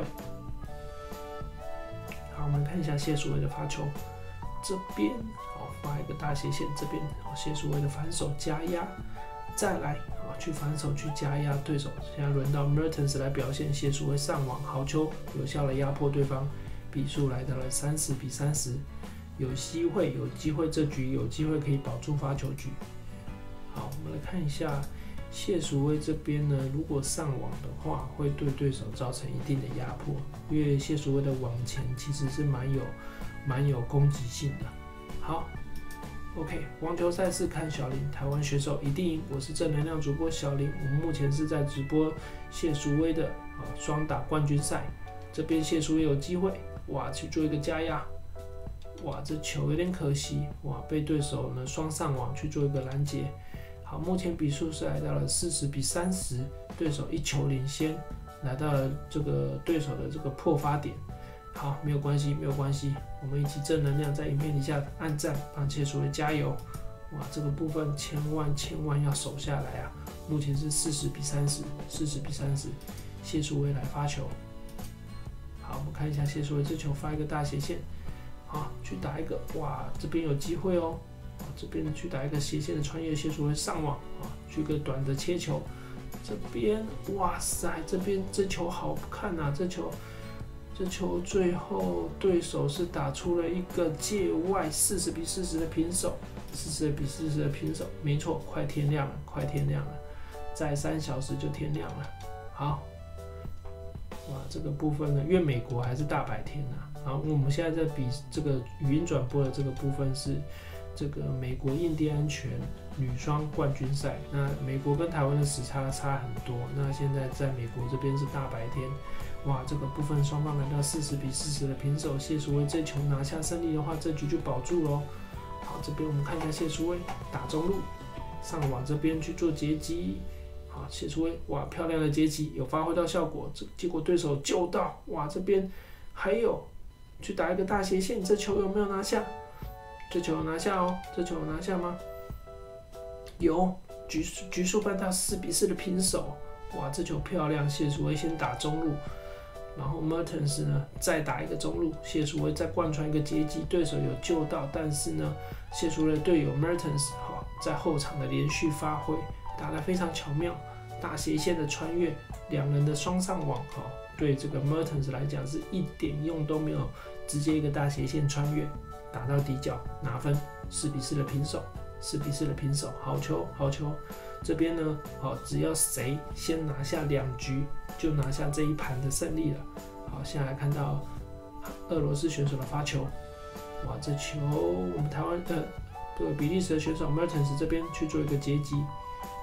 好，我们看一下谢淑薇的发球，这边好发一个大斜线，这边好谢淑薇的反手加压，再来好去反手去加压对手。现在轮到 Mertens 来表现，谢淑薇上网好球，有效的压迫对方，比数来到了三十比三十，有机会有机会这局有机会可以保住发球局。好，我们来看一下谢淑薇这边呢，如果上网的话，会对对手造成一定的压迫，因为谢淑薇的网前其实是蛮有蛮有攻击性的。好 ，OK， 网球赛事看小林，台湾选手一定赢。我是正能量主播小林，我们目前是在直播谢淑薇的啊双打冠军赛，这边谢淑薇有机会，哇，去做一个加压，哇，这球有点可惜，哇，被对手呢双上网去做一个拦截。好，目前比数是来到了四十比三十，对手一球领先，来到了这个对手的这个破发点。好，没有关系，没有关系，我们一起正能量，在影片底下按赞，帮谢淑薇加油！哇，这个部分千万千万要守下来啊！目前是四十比三十，四十比三十，谢淑薇来发球。好，我们看一下谢淑薇这球发一个大斜线，好，去打一个，哇，这边有机会哦。这边去打一个斜线的穿越，谢淑薇上网啊，去个短的切球。这边哇塞，这边这球好看啊！这球，这球最后对手是打出了一个界外四十比四十的平手，四十比四十的平手，没错，快天亮了，快天亮了，再三小时就天亮了。好，哇，这个部分呢，因为美国还是大白天啊。好，我们现在在比这个语音转播的这个部分是。这个美国印第安拳女双冠军赛，那美国跟台湾的时差差很多，那现在在美国这边是大白天，哇，这个部分双方来到四十比四十的平手，谢淑薇这球拿下胜利的话，这局就保住咯。好，这边我们看一下谢淑薇打中路，上网这边去做截击，好，谢淑薇哇漂亮的截击有发挥到效果，这结果对手救到，哇这边还有去打一个大斜线，这球有没有拿下？这球有拿下哦，这球有拿下吗？有，局数局数翻到四比四的平手，哇，这球漂亮！谢淑薇先打中路，然后 Mertens 呢再打一个中路，谢淑薇再贯穿一个截击，对手有救到，但是呢，谢淑薇的队友 Mertens 哈在后场的连续发挥打得非常巧妙，大斜线的穿越，两人的双上网哈，对这个 Mertens 来讲是一点用都没有，直接一个大斜线穿越。打到底角拿分，四比四的平手，四比四的平手，好球好球。这边呢，好，只要谁先拿下两局，就拿下这一盘的胜利了。好，现在来看到俄罗斯选手的发球，哇，这球我们台湾呃，这个比利时的选手 Mertens 这边去做一个截击，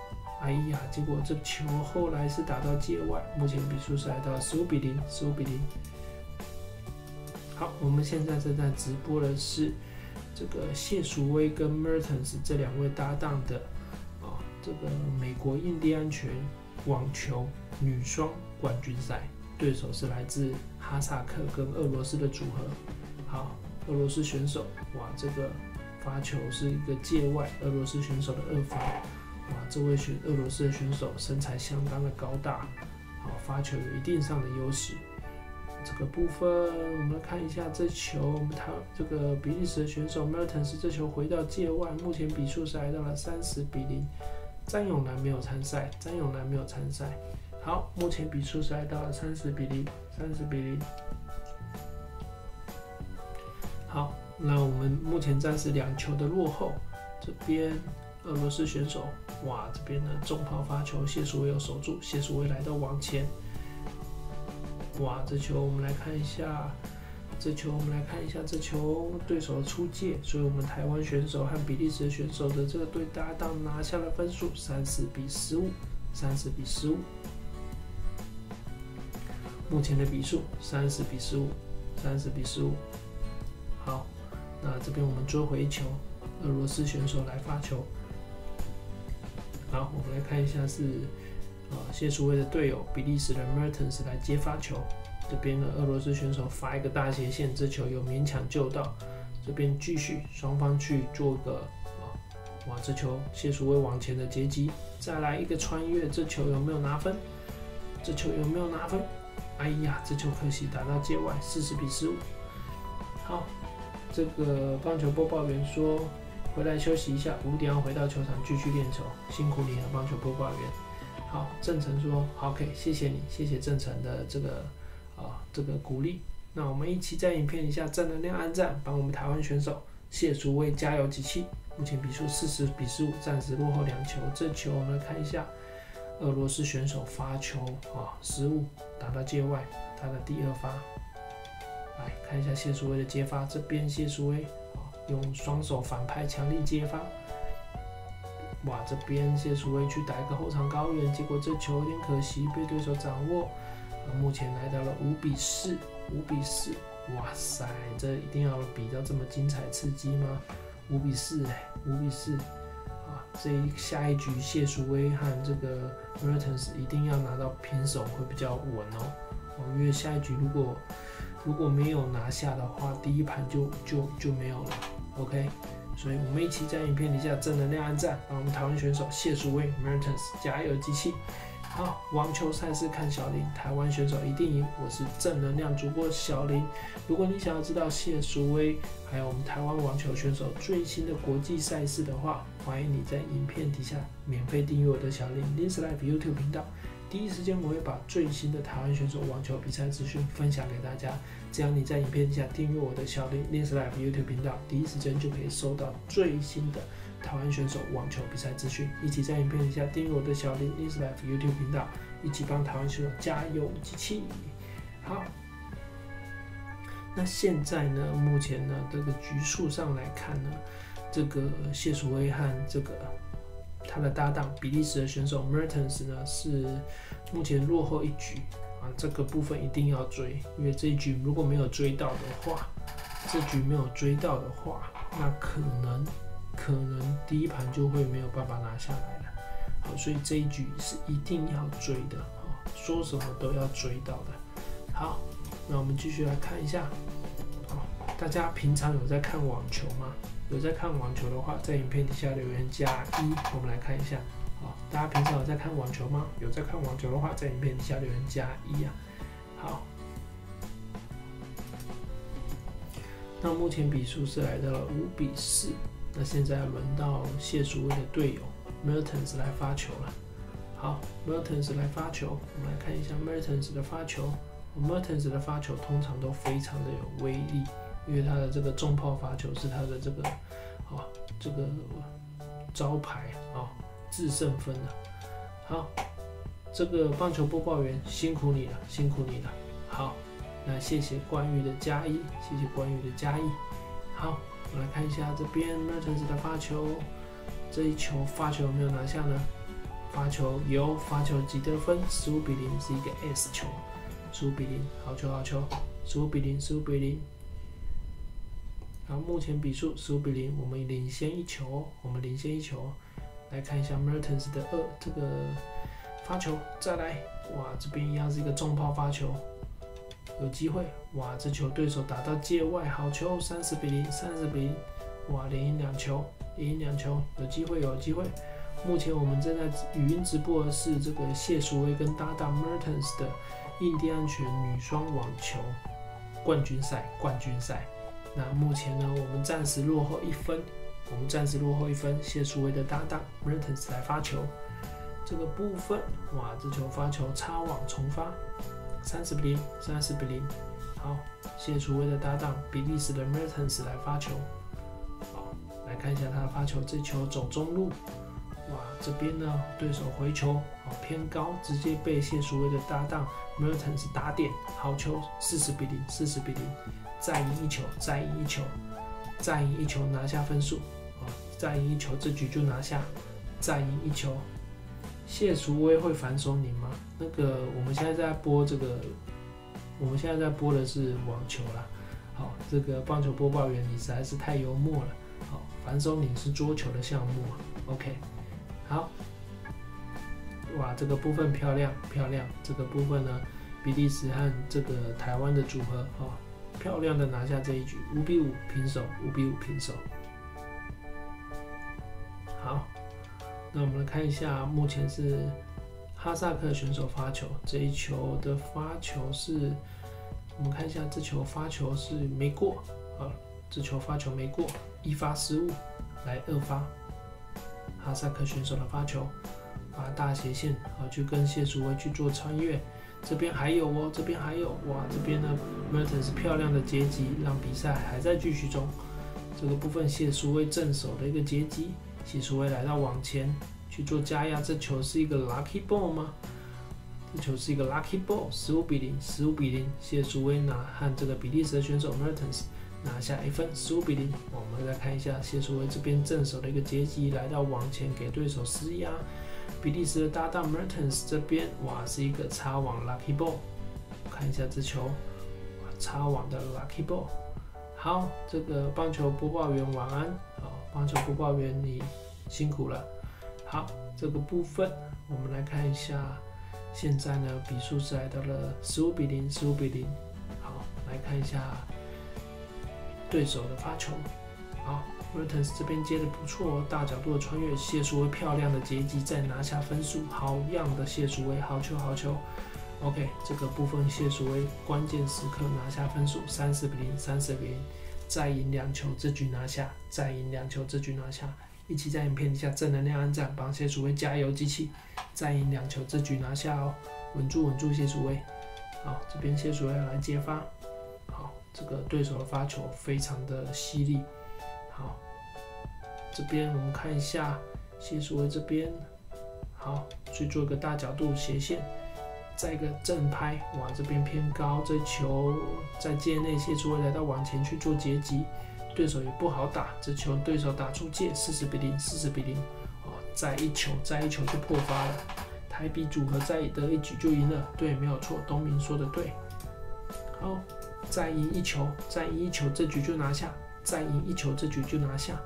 哎呀，结果这球后来是打到界外，目前比数是来到十五比零，十五比零。好，我们现在正在直播的是这个谢淑薇跟 Mertens 这两位搭档的啊、哦，这个美国印第安拳网球女双冠军赛，对手是来自哈萨克跟俄罗斯的组合。好，俄罗斯选手，哇，这个发球是一个界外，俄罗斯选手的二发。哇，这位选俄罗斯的选手身材相当的高大，好，发球有一定上的优势。这个部分我们来看一下这球，我们台这个比利时的选手 Mertens 这球回到界外，目前比数是来到了三十比零。詹永南没有参赛，詹永南没有参赛。好，目前比数是来到了三十比零，三十比零。好，那我们目前暂时两球的落后，这边。俄罗斯选手，哇，这边的重炮发球，谢淑薇有守住，谢淑薇来到网前，哇，这球我们来看一下，这球我们来看一下这球对手的出界，所以我们台湾选手和比利时选手的这个对搭档拿下了分数，三十比十五，三十比十五，目前的比数三十比十五，三十比十五，好，那这边我们追回球，俄罗斯选手来发球。好，我们来看一下是，呃，谢淑薇的队友比利时的 Mertens 来接发球。这边的俄罗斯选手发一个大斜线，这球有勉强救到。这边继续双方去做个，啊，哇，这球谢淑薇往前的截击，再来一个穿越，这球有没有拿分？这球有没有拿分？哎呀，这球可惜打到界外，四十比十五。好，这个棒球播报员说。回来休息一下，五点要回到球场继续练球，辛苦你了，棒球播报员。好，郑成说好 ，OK， 谢谢你，谢谢郑成的这个啊这个鼓励。那我们一起在影片底下正能量按赞，帮我们台湾选手谢淑薇加油集气。目前比数四十比十五，暂时落后两球。这球我们来看一下，俄罗斯选手发球啊失误，打到界外，他的第二发。来看一下谢淑薇的接发，这边谢淑薇。用双手反拍强力接发，哇！这边谢淑薇去打一个后场高远，结果这球有点可惜，被对手掌握。啊，目前来到了五比四，五比四，哇塞，这一定要比到这么精彩刺激吗？五比四，哎，五比四，啊，这一下一局谢淑薇和这个 Mertens 一定要拿到平手会比较稳哦，哦，因为下一局如果如果没有拿下的话，第一盘就就就没有了 ，OK。所以我们一起在影片底下正能量按赞，帮我们台湾选手谢淑薇 Mertens 加油集气。好，网球赛事看小林，台湾选手一定赢。我是正能量主播小林。如果你想要知道谢淑薇还有我们台湾网球选手最新的国际赛事的话，欢迎你在影片底下免费订阅我的小林 Lin's Life YouTube 频道。第一时间我会把最新的台湾选手网球比赛资讯分享给大家，这样你在影片底下订阅我的小林 Lin's Life YouTube 频道，第一时间就可以收到最新的台湾选手网球比赛资讯。一起在影片底下订阅我的小林 Lin's Life YouTube 频道，一起帮台湾选手加油集气。好，那现在呢，目前呢这个局数上来看呢，这个谢淑薇和这个他的搭档比利时的选手 Mertens 呢是目前落后一局啊，这个部分一定要追，因为这一局如果没有追到的话，这局没有追到的话，那可能可能第一盘就会没有办法拿下来了。好，所以这一局是一定要追的啊，说什么都要追到的。好，那我们继续来看一下，好，大家平常有在看网球吗？有在看网球的话，在影片底下留言加一，我们来看一下。好，大家平常有在看网球吗？有在看网球的话，在影片底下留言加一啊。好，那目前比数是来到了五比四。那现在轮到谢淑薇的队友 Mertens 来发球了。好 ，Mertens 来发球，我们来看一下 Mertens 的发球。Mertens 的发球通常都非常的有威力。因为他的这个重炮发球是他的这个，啊，这个招牌啊，制胜分的。好，这个棒球播报员辛苦你了，辛苦你了。好，那谢谢关羽的加一，谢谢关羽的加一。好，我们来看一下这边 Mertens 的发球，这一球发球有没有拿下呢？ 发球有，发球即得分，十五比零是一个 S 球，十五比零，好球好球，十五比零，十五比零。好，目前比数十五比零，我们领先一球，我们领先一球。来看一下 Mertens 的二这个发球，再来，哇，这边一样是一个重炮发球，有机会，哇，这球对手打到界外，好球，三十比零，三十比零，哇，连赢两球，连赢两球，有机会，有机会。目前我们正在语音直播的是这个谢淑薇跟搭档 Mertens 的印第安全女双网球冠军赛，冠军赛。那目前呢，我们暂时落后一分，我们暂时落后一分。谢淑薇的搭档 Mertens 来发球，这个部分，哇，这球发球插网重发，三十比零，三十比零。好，谢淑薇的搭档比利时的 Mertens 来发球，好，来看一下他的发球，这球走中路。哇，这边呢，对手回球，好偏高，直接被谢淑薇的搭档 Mertens 打点，好球，四十比零，四十比零，再赢一球，再赢一球，再赢一球拿下分数，啊，再赢一球这局就拿下，再赢一球。谢淑薇会反手拧吗？那个我们现在在播这个，我们现在在播的是网球啦。好，这个棒球播报员你实在是太幽默了。好，反手拧是桌球的项目啊。OK。好，哇，这个部分漂亮漂亮，这个部分呢，比利时和这个台湾的组合，哦，漂亮的拿下这一局，五比五平手，五比五平手。好，那我们来看一下，目前是哈萨克选手发球，这一球的发球是，我们看一下这球发球是没过，啊，这球发球没过，一发失误，来二发。哈萨克选手的发球，把大斜线啊去跟谢淑薇去做穿越，这边还有哦，这边还有，哇，这边呢 Mertens 漂亮的截击，让比赛还在继续中。这个部分谢淑薇正手的一个截击，谢淑薇来到网前去做加压，这球是一个 lucky ball 吗？这球是一个 lucky ball， 十五比零，十五比零，谢淑薇拿和这个比利时的选手 Mertens。拿下一分，十五比零。我们来看一下谢淑薇这边正手的一个截击，来到网前给对手施压。比利时的搭档 Mertens 这边，哇，是一个插网 lucky ball。看一下这球，哇，插网的 lucky ball。好，这个棒球播报员晚安。好，棒球播报员你辛苦了。好，这个部分我们来看一下，现在呢比数是来到了十五比零，十五比零。好，来看一下对手的发球，好 ，Mertens 这边接的不错，大角度的穿越，谢淑薇漂亮的截击，再拿下分数，好样的谢淑薇，好球好球。OK， 这个部分谢淑薇关键时刻拿下分数，三十比零，三十比零，再赢两球，这局拿下，再赢两球，这局拿下。一起在影片底下正能量按赞，帮谢淑薇加油机器，再赢两球，这局拿下哦，稳住稳住谢淑薇。好，这边谢淑薇来接发。这个对手的发球非常的犀利，好，这边我们看一下谢淑薇这边，好，去做一个大角度斜线，再一个正拍，哇，这边偏高，这球在界内，谢淑薇来到网前去做截击，对手也不好打，这球对手打出界，四十比零，四十比零，哦，再一球，再一球就破发了，台比组合再得一局就赢了，对，没有错，东明说的对，好。再赢一球，再赢一球，这局就拿下；再赢一球，这局就拿下。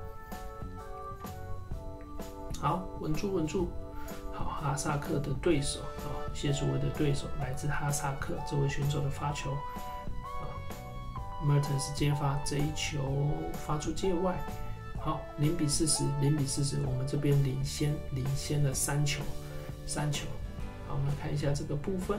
好，稳住，稳住。好，哈萨克的对手啊，谢淑薇的对手来自哈萨克这位选手的发球啊 ，Mertens 接发这一球发出界外。好，零比四十，零比四十，我们这边领先，领先了三球，三球。好，我们来看一下这个部分。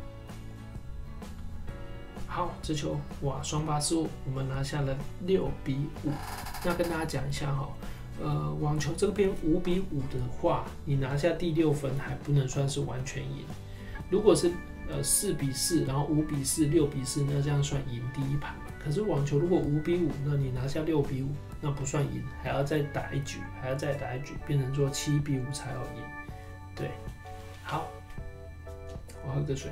好，这球哇，双发失误，我们拿下了六比五。那跟大家讲一下哈，呃，网球这边五比五的话，你拿下第六分还不能算是完全赢。如果是呃四比四，然后五比四、六比四，那这样算赢第一盘。可是网球如果五比五，那你拿下六比五，那不算赢，还要再打一局，还要再打一局，变成说七比五才要赢。对，好，我喝个水。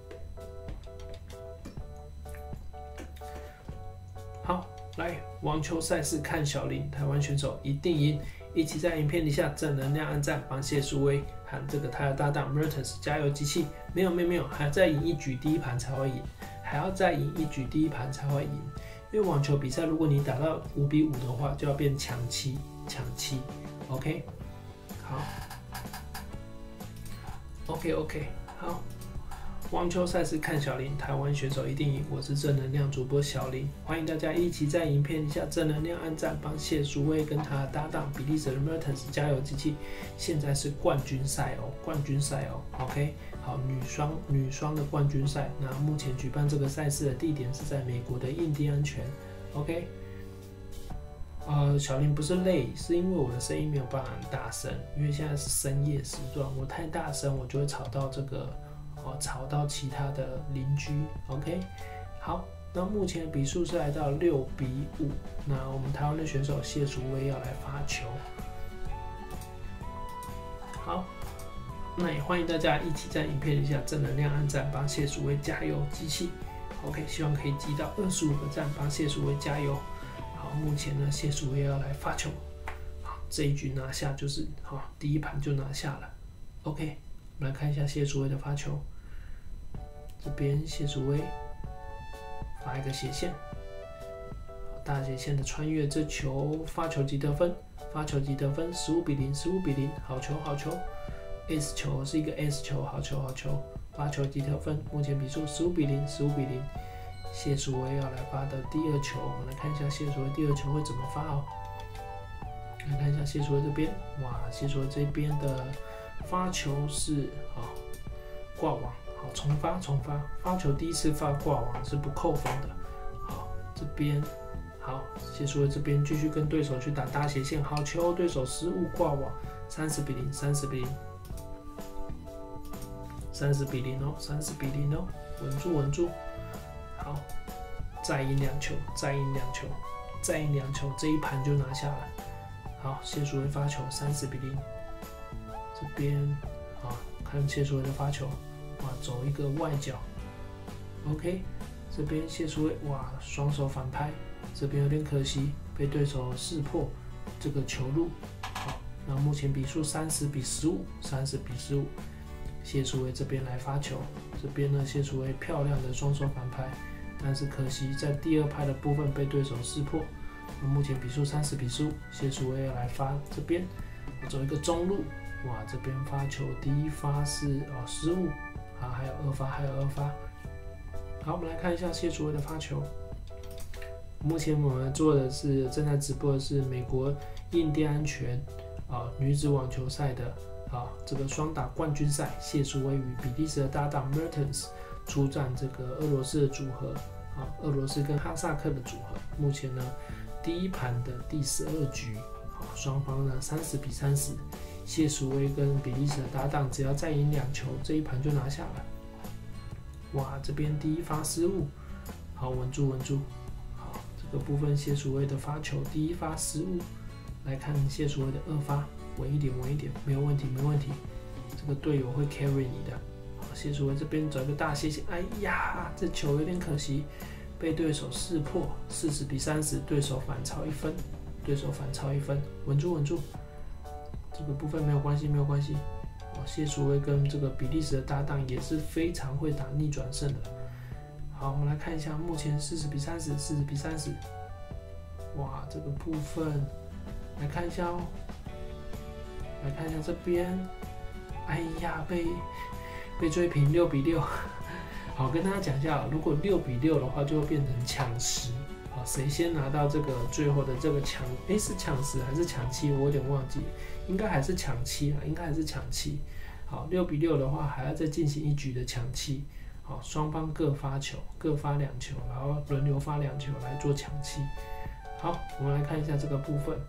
好，来网球赛事看小林，台湾选手一定赢！一起在影片底下正能量按赞，帮谢淑薇和这个他的搭档 Mertens 加油机器，没有没有没有，还要再赢一局第一盘才会赢，还要再赢一局第一盘才会赢。因为网球比赛，如果你打到五比五的话，就要变强七，强七 ，OK， 好 ，OK OK， 好。网球赛事看小林，台湾选手一定赢。我是正能量主播小林，欢迎大家一起在影片底下正能量按赞，帮谢淑薇跟他的搭档比利时的 Mertens 加油机器。现在是冠军赛哦，冠军赛哦 ，OK， 好，女双女双的冠军赛。那目前举办这个赛事的地点是在美国的印第安泉 ，OK。呃，小林不是累，是因为我的声音没有办法很大声，因为现在是深夜时段，我太大声我就会吵到这个。哦，吵到其他的邻居 ，OK， 好，那目前比数是来到六比五，那我们台湾的选手谢淑薇要来发球，好，那也欢迎大家一起在影片底下正能量按赞，帮谢淑薇加油机器 ，OK， 希望可以集到二十五个赞，帮谢淑薇加油。好，目前呢谢淑薇要来发球，好，这一局拿下就是好，第一盘就拿下了 ，OK。我们来看一下谢淑薇的发球，这边谢淑薇发一个斜线，大斜线的穿越，这球发球即得分，发球即得分，十五比零，十五比零，好球好球 ，S 球是一个 S 球，好球好球，发球即得分，目前比数十五比零，十五比零，谢淑薇要来发的第二球，我们来看一下谢淑薇第二球会怎么发哦，来看一下谢淑薇这边，哇，谢淑薇这边的。发球是啊挂网，好重发重发，发球第一次发挂网是不扣分的。好，这边好，谢淑薇这边继续跟对手去打大斜线，好球，对手失误挂网，三十比零，三十比零，三十比零哦，三十比零哦，稳住稳住，好，再赢两球，再赢两球，再赢两球，这一盘就拿下了。好，谢淑薇发球，三十比零。这边啊，看谢淑薇的发球，哇，走一个外角 ，OK， 这边谢淑薇哇，双手反拍，这边有点可惜，被对手识破这个球路。好，那目前比数三十比十五，三十比十五，谢淑薇这边来发球，这边呢谢淑薇漂亮的双手反拍，但是可惜在第二拍的部分被对手识破。那目前比数三十比十五，谢淑薇要来发这边，我走一个中路。哇，这边发球第一发是哦失误，啊还有二发，还有二发。好，我们来看一下谢淑薇的发球。目前我们做的是正在直播的是美国印第安泉啊女子网球赛的啊这个双打冠军赛，谢淑薇与比利时的搭档 Mertens 出战这个俄罗斯的组合啊，俄罗斯跟哈萨克的组合。目前呢第一盘的第十二局，啊双方呢三十比三十。谢淑薇跟比利时的搭档只要再赢两球，这一盘就拿下了。哇，这边第一发失误，好稳住稳住。好，这个部分谢淑薇的发球第一发失误，来看谢淑薇的二发，稳一点稳一点，没有问题没问题。这个队友会 carry 你的。好，谢淑薇这边走一个大斜线，哎呀，这球有点可惜，被对手识破，四十比三十，对手反超一分，对手反超一分，稳住稳住。这个部分没有关系，没有关系。哦，谢淑薇跟这个比利时的搭档也是非常会打逆转胜的。好，我们来看一下，目前四十比三十，四十比三十。哇，这个部分来看一下哦，来看一下这边，哎呀，被被追平六比六。好，跟大家讲一下，如果六比六的话，就会变成抢十。好，谁先拿到这个最后的这个抢？哎，是抢十还是抢七？我有点忘记，应该还是抢七啊，应该还是抢七。好，六比六的话，还要再进行一局的抢七。好，双方各发球，各发两球，然后轮流发两球来做抢七。好，我们来看一下这个部分。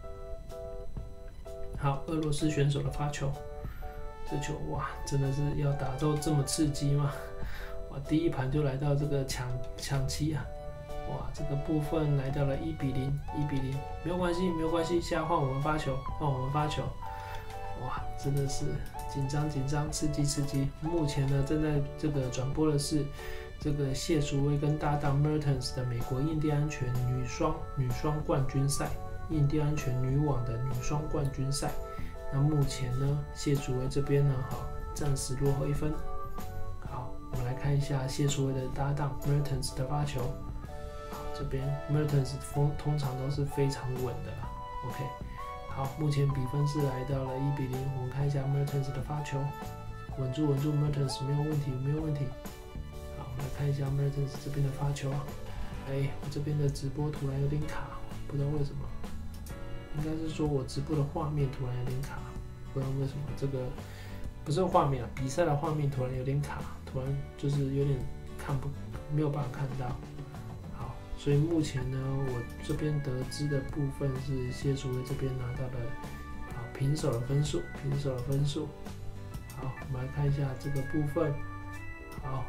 好，俄罗斯选手的发球，这球哇，真的是要打到这么刺激吗？哇，第一盘就来到这个抢抢七啊！哇，这个部分来到了一比零，一比零，没有关系，没有关系，现在换我们发球，换我们发球。哇，真的是紧张紧张，刺激刺激。目前呢，正在这个转播的是这个谢淑薇跟搭档 Mertens 的美国印第安泉女双女双冠军赛，印第安泉女网的女双冠军赛。 那目前呢，谢淑薇这边呢，好，暂时落后一分。好，我们来看一下谢淑薇的搭档 Mertens 的发球。好，这边 Mertens 风通常都是非常稳的啦。OK， 好，目前比分是来到了一比零。我们看一下 Mertens 的发球，稳住稳住 Mertens 没有问题，没有问题。好，我们来看一下 Mertens 这边的发球。哎，我这边的直播突然有点卡，不知道为什么。应该是说我直播的画面突然有点卡，不知道为什么。这个不是画面啊，比赛的画面突然有点卡，突然就是有点看不没有办法看到。好，所以目前呢，我这边得知的部分是谢淑薇这边拿到了啊平手的分数，平手的分数。好，我们来看一下这个部分。好。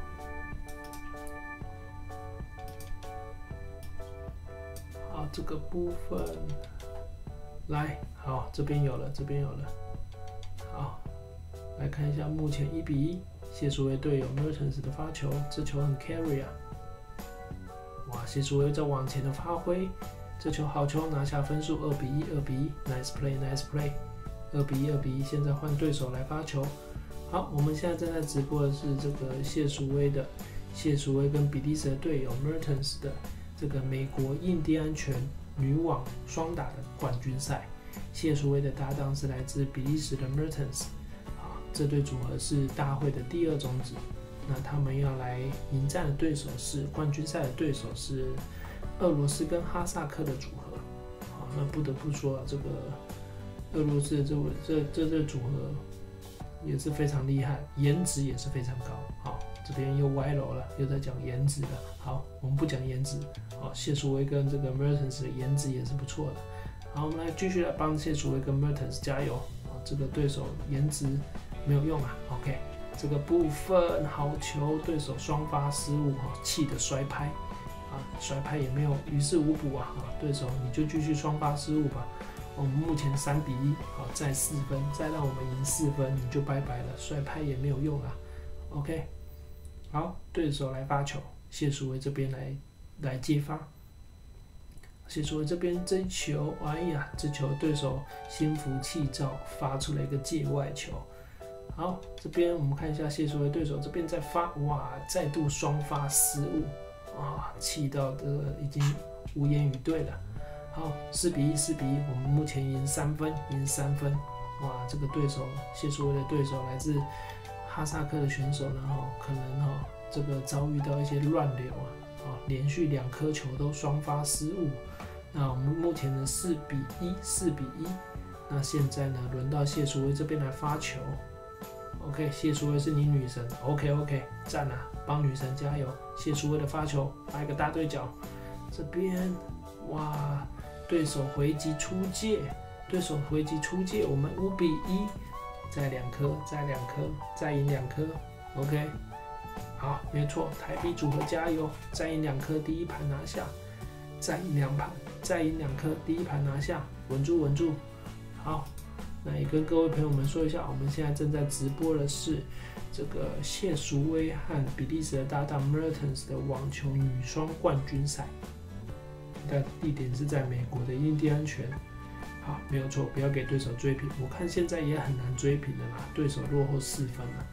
好，这个部分。来，好，这边有了，这边有了。好，来看一下，目前一比一，谢淑薇队友 Mertens 的发球，这球很 carry 啊！哇，谢淑薇在往前的发挥，这球好球，拿下分数，二比一，二比一 ，nice play，nice play， 二比一，二比一，现在换对手来发球。好，我们现在正在直播的是这个谢淑薇的，谢淑薇跟比利时的队友 Mertens 的这个美国印第安拳女网双打的冠军赛，谢淑薇的搭档是来自比利时的 Mertens， 啊，这对组合是大会的第二种子。那他们要来迎战的对手是冠军赛的对手是俄罗斯跟哈萨克的组合。好，那不得不说啊，这个俄罗斯的这这这这组合也是非常厉害，颜值也是非常高。好，这边又歪楼了，又在讲颜值了。好，我们不讲颜值。好，谢淑薇跟这个 Mertens 的颜值也是不错的。好，我们来继续来帮谢淑薇跟 Mertens 加油。好，这个对手颜值没有用啊。OK， 这个部分好球，对手双发失误，哈，气得摔拍。啊，摔拍也没有于事无补啊。啊，对手你就继续双发失误吧。我们目前三比一，好，再四分，再让我们赢四分，你就拜拜了，摔拍也没有用了。OK， 好，对手来发球，谢淑薇这边来来接发。谢淑薇这边这一球，哎呀，这球对手心浮气躁，发出了一个界外球。好，这边我们看一下谢淑薇对手这边再发，哇，再度双发失误，啊，气到的已经无言以对了。好，四比一，四比一，我们目前赢三分，赢三分。哇，这个对手谢淑薇的对手来自哈萨克的选手呢，哈，可能哈这个遭遇到一些乱流啊，啊，连续两颗球都双发失误。那我们目前的四比一，四比一。那现在呢，轮到谢淑薇这边来发球。OK， 谢淑薇是你女神 ，OK OK， 赞啊，帮女神加油。谢淑薇的发球，发一个大对角，这边哇。对手回击出界，对手回击出界，我们五比一，再两颗，再两颗，再赢两颗 ，OK， 好，没错，台币组合加油，再赢两颗，第一盘拿下，再赢两盘，再赢两颗，第一盘拿下，稳住稳住，好，那也跟各位朋友们说一下，我们现在正在直播的是这个谢淑薇和比利时的搭档 Mertens 的网球女双冠军赛。但地点是在美国的印第安泉，好，没有错，不要给对手追平。我看现在也很难追平的啦，对手落后四分了。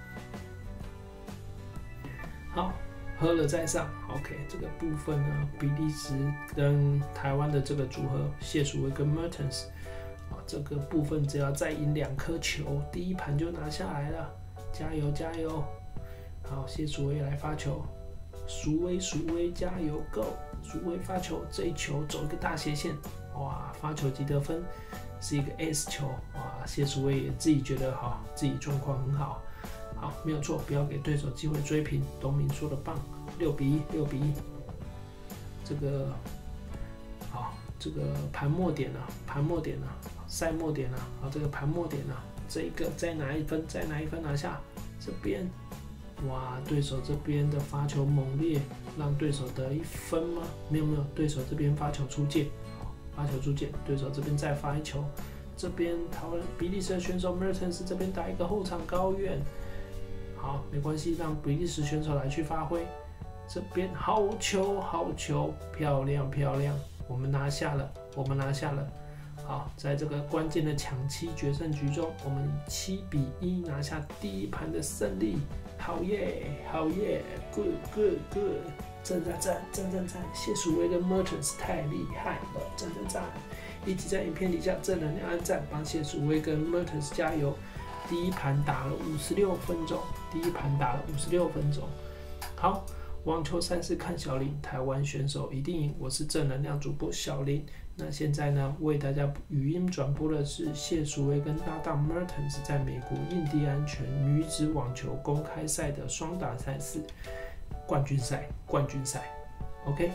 好，喝了再上 ，OK， 这个部分呢，比利时跟台湾的这个组合，谢淑薇跟 Mertens， 啊，这个部分只要再赢两颗球，第一盘就拿下来了，加油加油！好，谢淑薇来发球。淑薇，淑薇，加油 ，Go！ 淑薇发球，这一球走一个大斜线，哇，发球即得分，是一个 S 球，哇，谢淑薇也自己觉得好，自己状况很好，好，没有错，不要给对手机会追平。东明说的棒，六比一，六比一，这个好，这个盘末点啊，盘末点啊，赛末点啊，好，这个盘末点啊，这一个再拿一分，再拿一分拿下，这边。哇，对手这边的发球猛烈，让对手得一分吗？没有没有，对手这边发球出界，发球出界，对手这边再发一球，这边台湾比利时的选手 Mertens 这边打一个后场高远，好，没关系，让比利时选手来去发挥，这边好球好球，漂亮漂亮，我们拿下了，我们拿下了， 好，在这个关键的抢七决胜局中，我们以七比一拿下第一盘的胜利。好耶，好耶 ，good good good， 赞赞赞赞赞赞！谢淑薇跟 Mertens 太厉害了，赞赞赞！一起在影片底下正能量按赞，帮谢淑薇跟 Mertens 加油。第一盘打了五十六分钟，第一盘打了五十六分钟。好，网球赛事看小林，台湾选手一定赢。我是正能量主播小林。那现在呢，为大家语音转播的是谢淑薇跟搭档 Mertens 在美国印第安泉女子网球公开赛的双打赛事冠军赛，冠军赛 ，OK。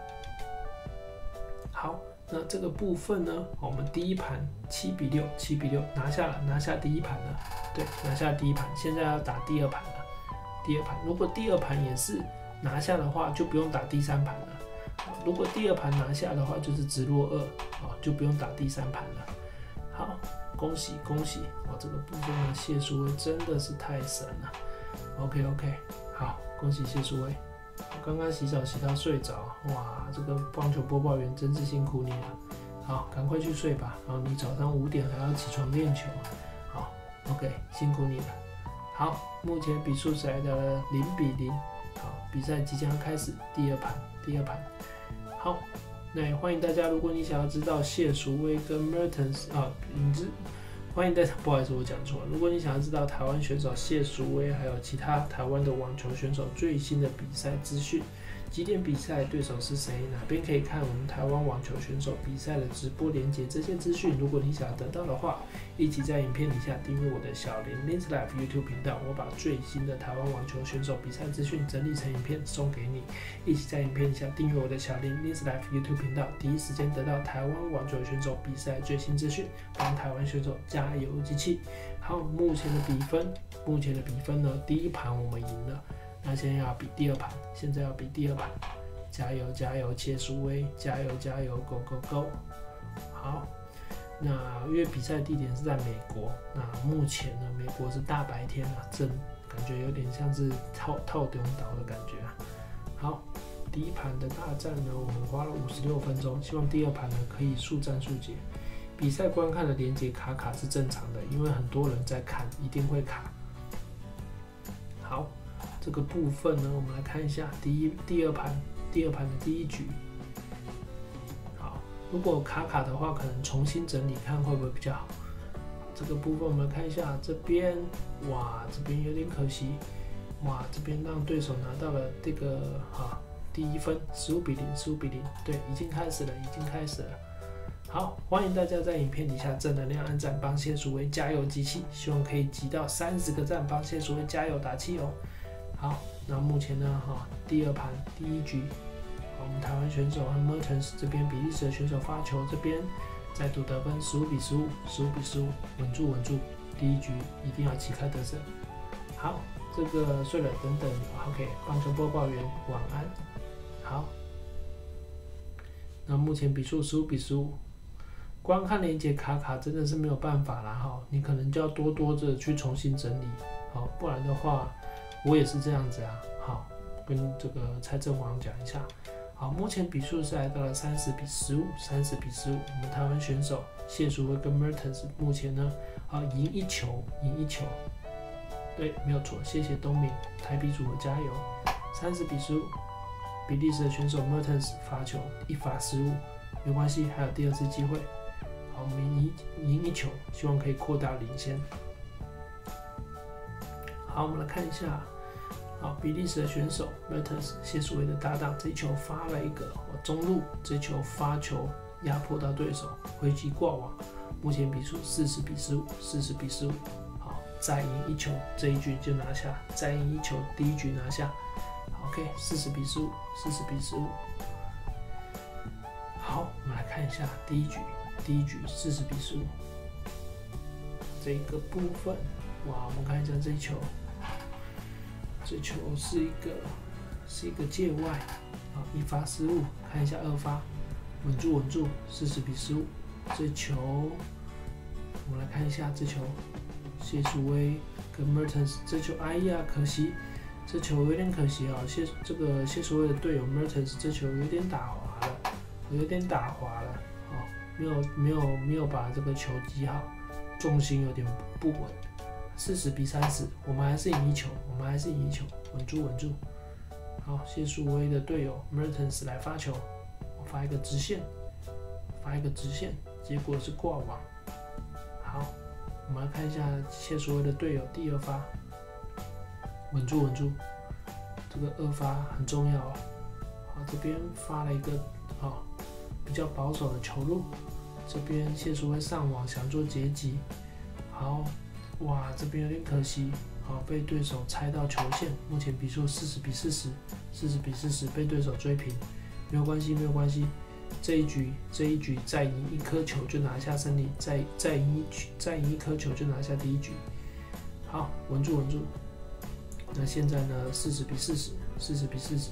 好，那这个部分呢，我们第一盘七比六，七比六拿下了，拿下第一盘了，对，拿下第一盘，现在要打第二盘了。第二盘，如果第二盘也是拿下的话，就不用打第三盘了。如果第二盘拿下的话，就是直落二，啊，就不用打第三盘了。好，恭喜恭喜！哇，这个部分呢，谢淑薇真的是太神了。OK OK， 好，恭喜谢淑薇。我刚刚洗澡洗到睡着，哇，这个棒球播报员真是辛苦你了。好，赶快去睡吧。然后你早上五点还要起床练球。好 ，OK， 辛苦你了。好，目前比数是来到了零比零。好，比赛即将开始，第二盘，第二盘。好，那也欢迎大家，如果你想要知道谢淑薇跟 Mertens 啊，你知欢迎大家，不好意思，我讲错了。如果你想要知道台湾选手谢淑薇还有其他台湾的网球选手最新的比赛资讯，几点比赛，对手是谁，哪边可以看我们台湾网球选手比赛的直播连结，这些资讯，如果你想要得到的话，一起在影片底下订阅我的小林 Lin's Life YouTube 频道，我把最新的台湾网球选手比赛资讯整理成影片送给你，一起在影片底下订阅我的小林 Lin's Life YouTube 频道，第一时间得到台湾网球选手比赛最新资讯，帮台湾选手加油机器。好，目前的比分，目前的比分呢，第一盘我们赢了。那现在要比第二盘，现在要比第二盘，加油加油，谢淑薇，加油加油 ，Go Go Go！ 好，那因为比赛地点是在美国，那目前呢，美国是大白天啊，正感觉有点像是套套中岛的感觉啊。好，第一盘的大战呢，我们花了五十六分钟，希望第二盘呢可以速战速决。比赛观看的连结卡卡是正常的，因为很多人在看，一定会卡。好。这个部分呢，我们来看一下第一、第二盘、第二盘的第一局。好，如果卡卡的话，可能重新整理看会不会比较好。这个部分我们来看一下，这边哇，这边有点可惜，哇，这边让对手拿到了这个啊第一分，十五比零，十五比零，对，已经开始了，已经开始了。好，欢迎大家在影片底下正能量按赞，帮谢淑薇加油集气，希望可以集到三十个赞，帮谢淑薇加油打气哦。好，那目前呢，哈，第二盘第一局，我们台湾选手和 Mertens 这边比利时的选手发球，这边再度得分，十五比十五，十五比十五，稳住稳住，第一局一定要旗开得胜。好，这个睡了等等 ，OK， 棒球播报员晚安。好，那目前比数十五比十五，观看连结卡卡真的是没有办法啦，哈，你可能就要多多的去重新整理，好，不然的话。我也是这样子啊，好，跟这个蔡正煌讲一下。好，目前比数是来到了三十比十五，三十比十五。我们台湾选手谢淑薇跟 Mertens 目前呢，啊，赢一球，赢一球。对，没有错，谢谢东明，台比组合加油。三十比十五，比利时的选手 Mertens 发球一发失误，没关系，还有第二次机会。好，我们赢赢一球，希望可以扩大领先。好，我们来看一下。好，比利时的选手 Mertens 谢淑薇的搭档，这一球发了一个中路，这一球发球压迫到对手，回击挂网。目前比数四十比十五，四十比十五。好，再赢一球，这一局就拿下；再赢一球，第一局拿下。OK， 四十比十五，四十比十五。好，我们来看一下第一局，第一局四十比十五。这个部分，哇，我们看一下这一球。这球是一个是一个界外，啊，一发失误，看一下二发，稳住稳住，四十比十五。这球，我们来看一下这球，谢淑薇跟 Mertens 这球，哎呀，可惜，这球有点可惜啊，谢这个谢淑薇的队友 Mertens 这球有点打滑了，有点打滑了，哦， 没有没有没有把这个球击好，重心有点不稳。四十比三十，我们还是赢一球，我们还是赢一球，稳住稳住。好，谢淑薇的队友 Mertens 来发球，我发一个直线，发一个直线，结果是挂网。好，我们来看一下谢淑薇的队友第二发，稳住稳住，这个二发很重要哦。好，这边发了一个好比较保守的球路，这边谢淑薇上网想做截击，好，哇，这边有点可惜。好，被对手猜到球线，目前比数四十比四十，四十比四十被对手追平，没有关系，没有关系。这一局，这一局再赢一颗球就拿下胜利，再再赢一局，再赢一颗球就拿下第一局。好，稳住稳住。那现在呢？四十比四十，四十比四十。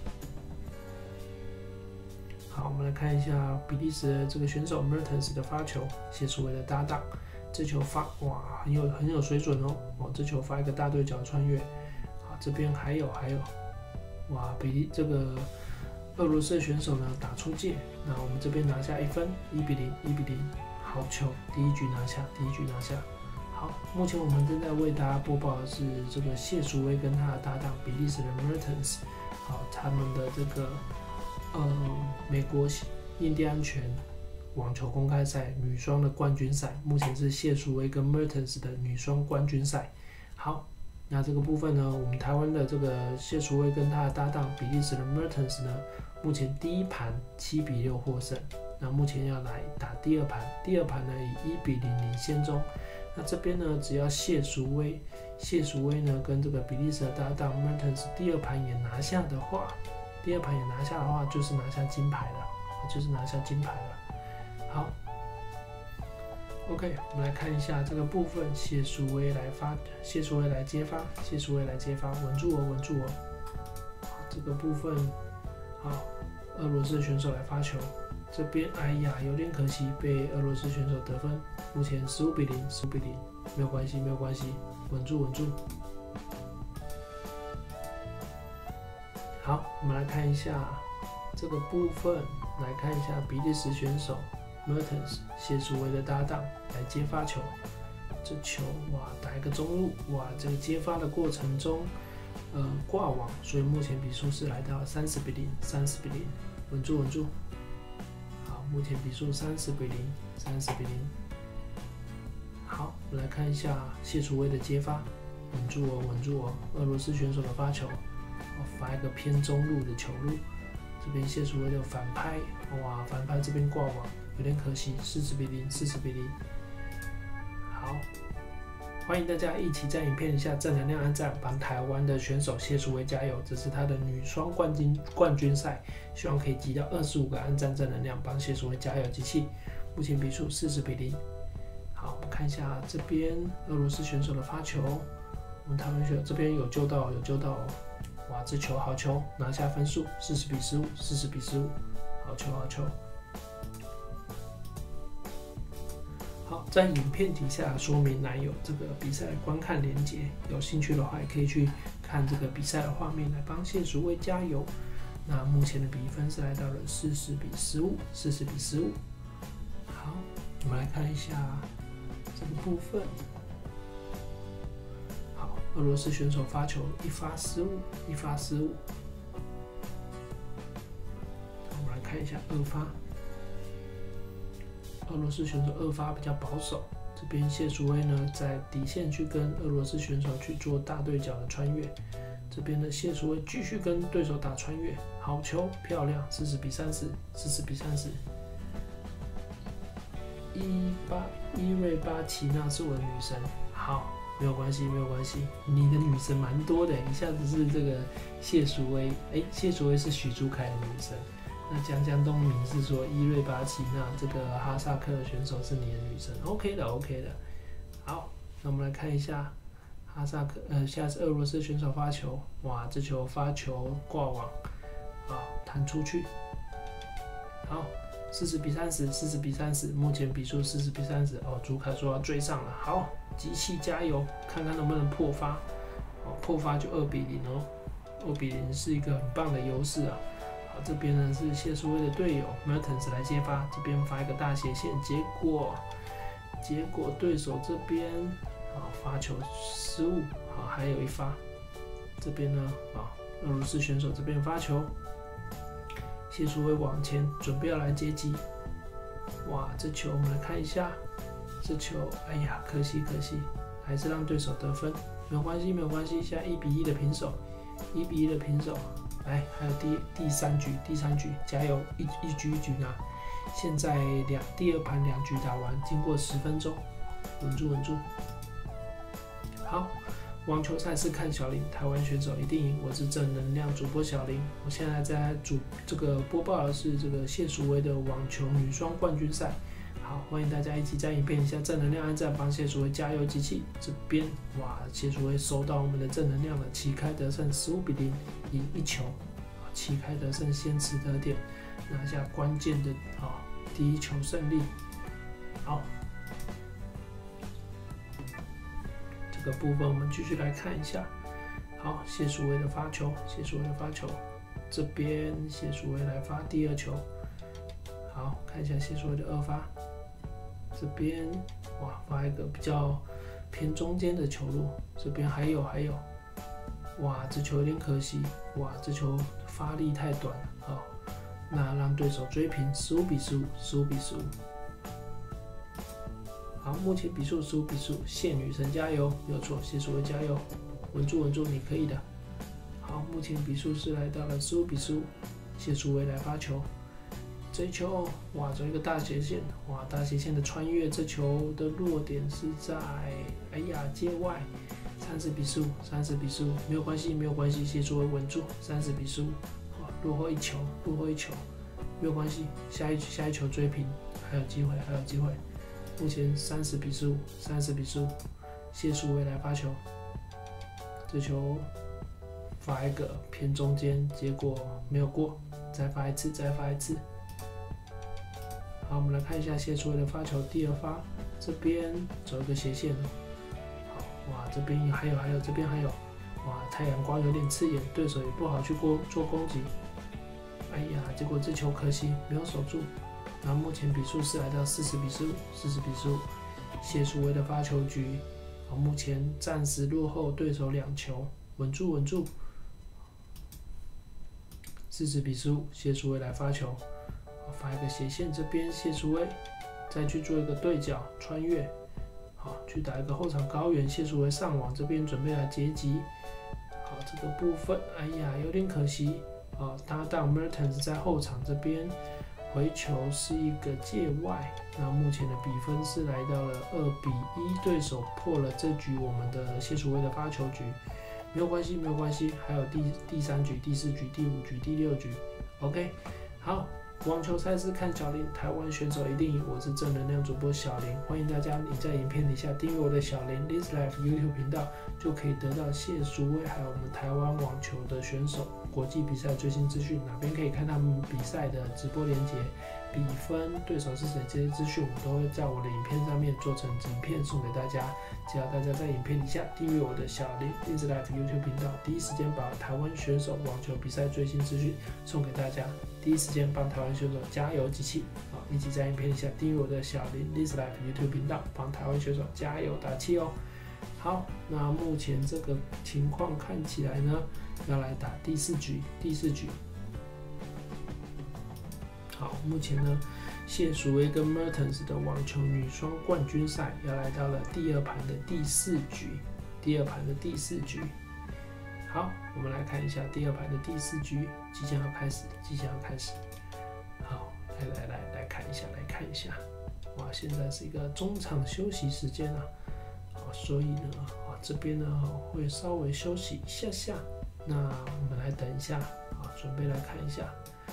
好，我们来看一下比利时的这个选手 Mertens 的发球，谢淑薇的搭档。这球发哇，很有很有水准哦！哦，这球发一个大对角穿越，好，这边还有还有，哇，比利这个俄罗斯的选手呢打出界，那我们这边拿下一分，一比零，一比零，好球，第一局拿下，第一局拿下。好，目前我们正在为大家播报的是这个谢淑薇跟她的搭档比利时的 Mertens， 好，他们的这个呃美国印第安拳网球公开赛女双的冠军赛，目前是谢淑薇跟 Mertens 的女双冠军赛。好，那这个部分呢，我们台湾的这个谢淑薇跟她的搭档比利时的 Mertens 呢，目前第一盘七比六获胜。那目前要来打第二盘，第二盘呢以一比零领先中。那这边呢，只要谢淑薇，谢淑薇呢跟这个比利时的搭档 Mertens 第二盘也拿下的话，第二盘也拿下的话，就是拿下金牌了，就是拿下金牌了。好 ，OK， 我们来看一下这个部分，谢淑薇来发，谢淑薇来接发，谢淑薇来接发，稳住哦，稳住哦。好，这个部分，好，俄罗斯选手来发球，这边哎呀有点可惜，被俄罗斯选手得分，目前十五比零，十五比零，没有关系，没有关系，稳住稳住。好，我们来看一下这个部分，来看一下比利时选手 Mertens 谢淑薇的搭档来接发球，这球哇打一个中路，哇这个接发的过程中，呃挂网，所以目前比数是来到三十比零，三十比零，稳住稳住。好，目前比数三十比零，三十比零。好，我们来看一下谢淑薇的接发，稳住哦，稳住哦。俄罗斯选手的发球，我发一个偏中路的球路，这边谢淑薇的反拍，哇反拍这边挂网。有点可惜，四十比零，四十比零。好，欢迎大家一起在影片下正能量按赞，帮台湾的选手谢淑薇加油！这是她的女双冠军冠军赛，希望可以集到二十五个按赞正能量，帮谢淑薇加油集气。目前比数四十比零。好，我们看一下这边俄罗斯选手的发球，我们台湾选手这边有救到，有救到哦！哇，这球好球，拿下分数，四十比十五，四十比十五，好球好球。好，在影片底下说明栏有这个比赛的观看连结，有兴趣的话也可以去看这个比赛的画面，来帮谢淑薇加油。那目前的比分是来到了四十比十五，四十比十五。好，我们来看一下这个部分。好，俄罗斯选手发球一发失误，一发失误。我们来看一下二发。俄罗斯选手二发比较保守，这边谢淑薇呢在底线去跟俄罗斯选手去做大对角的穿越，这边的谢淑薇继续跟对手打穿越，好球漂亮，四十比三十，四十比三十。伊巴伊瑞巴奇娜是我的女神，好，没有关系，没有关系，你的女神蛮多的，一下子是这个谢淑薇，哎，谢淑薇是许朱凯的女神。那江江东明是说伊瑞巴奇娜这个哈萨克的选手是你的女神 ，OK 的 OK 的。好，那我们来看一下哈萨克，呃，现在是俄罗斯选手发球，哇，这球发球挂网，好弹出去，好，四十比三十，四十比三十，目前比数四十比三十，哦，朱凯说要追上了，好，集气加油，看看能不能破发，哦，破发就二比零哦，二比零是一个很棒的优势啊。 这边呢是谢淑薇的队友 Mertens 来接发，这边发一个大斜线，结果结果对手这边啊发球失误，好，还有一发，这边呢啊俄罗斯选手这边发球，谢淑薇往前准备要来接击，哇，这球我们来看一下，这球哎呀可惜可惜，还是让对手得分，没有关系没有关系，现在一比一的平手，一比一的平手。来，还有第第三局，第三局加油，一一局一局拿。现在两第二盘两局打完，经过十分钟，稳住稳住。好，网球赛事看小林，台湾选手一定赢。我是正能量主播小林，我现在在主这个播报的是这个谢淑薇的网球女双冠军赛。好，欢迎大家一起在影片底下正能量按赞，帮谢淑薇加油集气。这边哇，谢淑薇收到我们的正能量了，旗开得胜，十五比零赢一球，旗开得胜，先持得点，拿下关键的啊第一球胜利。好，这个部分我们继续来看一下。好，谢淑薇的发球，谢淑薇的发球，这边谢淑薇来发第二球。好，看一下谢淑薇的二发。这边哇发一个比较偏中间的球路，这边还有还有，哇这球有点可惜，哇这球发力太短了，好，那让对手追平，十五比十五，十五比十五。好，目前比数十五比十五，谢女神加油，没有错，谢淑薇加油，稳住稳住，你可以的。好，目前比数是来到了十五比十五，谢淑薇来发球。这一球，哇，走一个大斜线，哇，大斜线的穿越，这球的落点是在，哎呀，界外，三十比十五，三十比十五，没有关系，没有关系，谢淑薇稳住，三十比十五，好，落后一球，落后一球，没有关系，下一下一球追平，还有机会，还有机会，目前三十比十五，三十比十五，谢淑薇来发球，这球发一个偏中间，结果没有过，再发一次，再发一次。好，我们来看一下谢淑薇的发球，第二发，这边走一个斜线，好，哇，这边还有还有，这边还有，哇，太阳光有点刺眼，对手也不好去过做攻击，哎呀，结果这球可惜没有守住，然后目前比数是来到四十比十五，四十比十五，谢淑薇的发球局，好，目前暂时落后对手两球，稳住稳住，四十比十五，谢淑薇来发球。发一个斜线，这边谢淑薇再去做一个对角穿越，好，去打一个后场高远，谢淑薇上网这边准备来截击，好，这个部分，哎呀，有点可惜，啊，搭档 Mertens 在后场这边回球是一个界外，那目前的比分是来到了二比一，对手破了这局我们的谢淑薇的发球局，没有关系，没有关系，还有第第三局、第四局、第五局、第六局 ，OK， 好。网球赛事看小林，台湾选手一定赢。我是正能量主播小林，欢迎大家你在影片底下订阅我的小林 Liz Life YouTube 频道，就可以得到谢淑薇还有我们台湾网球的选手国际比赛最新资讯。哪边可以看他们比赛的直播连结、比分、对手是谁这些资讯，我都会在我的影片上面做成影片送给大家。只要大家在影片底下订阅我的小林 Liz Life YouTube 频道，第一时间把台湾选手网球比赛最新资讯送给大家。第一时间帮台湾选手加油集气，好，一起在影片底下订阅我的小林 Liz Life YouTube 频道，帮台湾选手加油打气哦。好，那目前这个情况看起来呢，要来打第四局，第四局。好，目前呢，谢淑薇跟 Mertens 的网球女双冠军赛要来到了第二盘的第四局，第二盘的第四局。好，我们来看一下第二盘的第四局，即将要开始，即将要开始。好，来来来来看一下，来看一下。哇，现在是一个中场休息时间啊，好，所以呢，啊这边呢会稍微休息一下下。那我们来等一下，好，准备来看一下。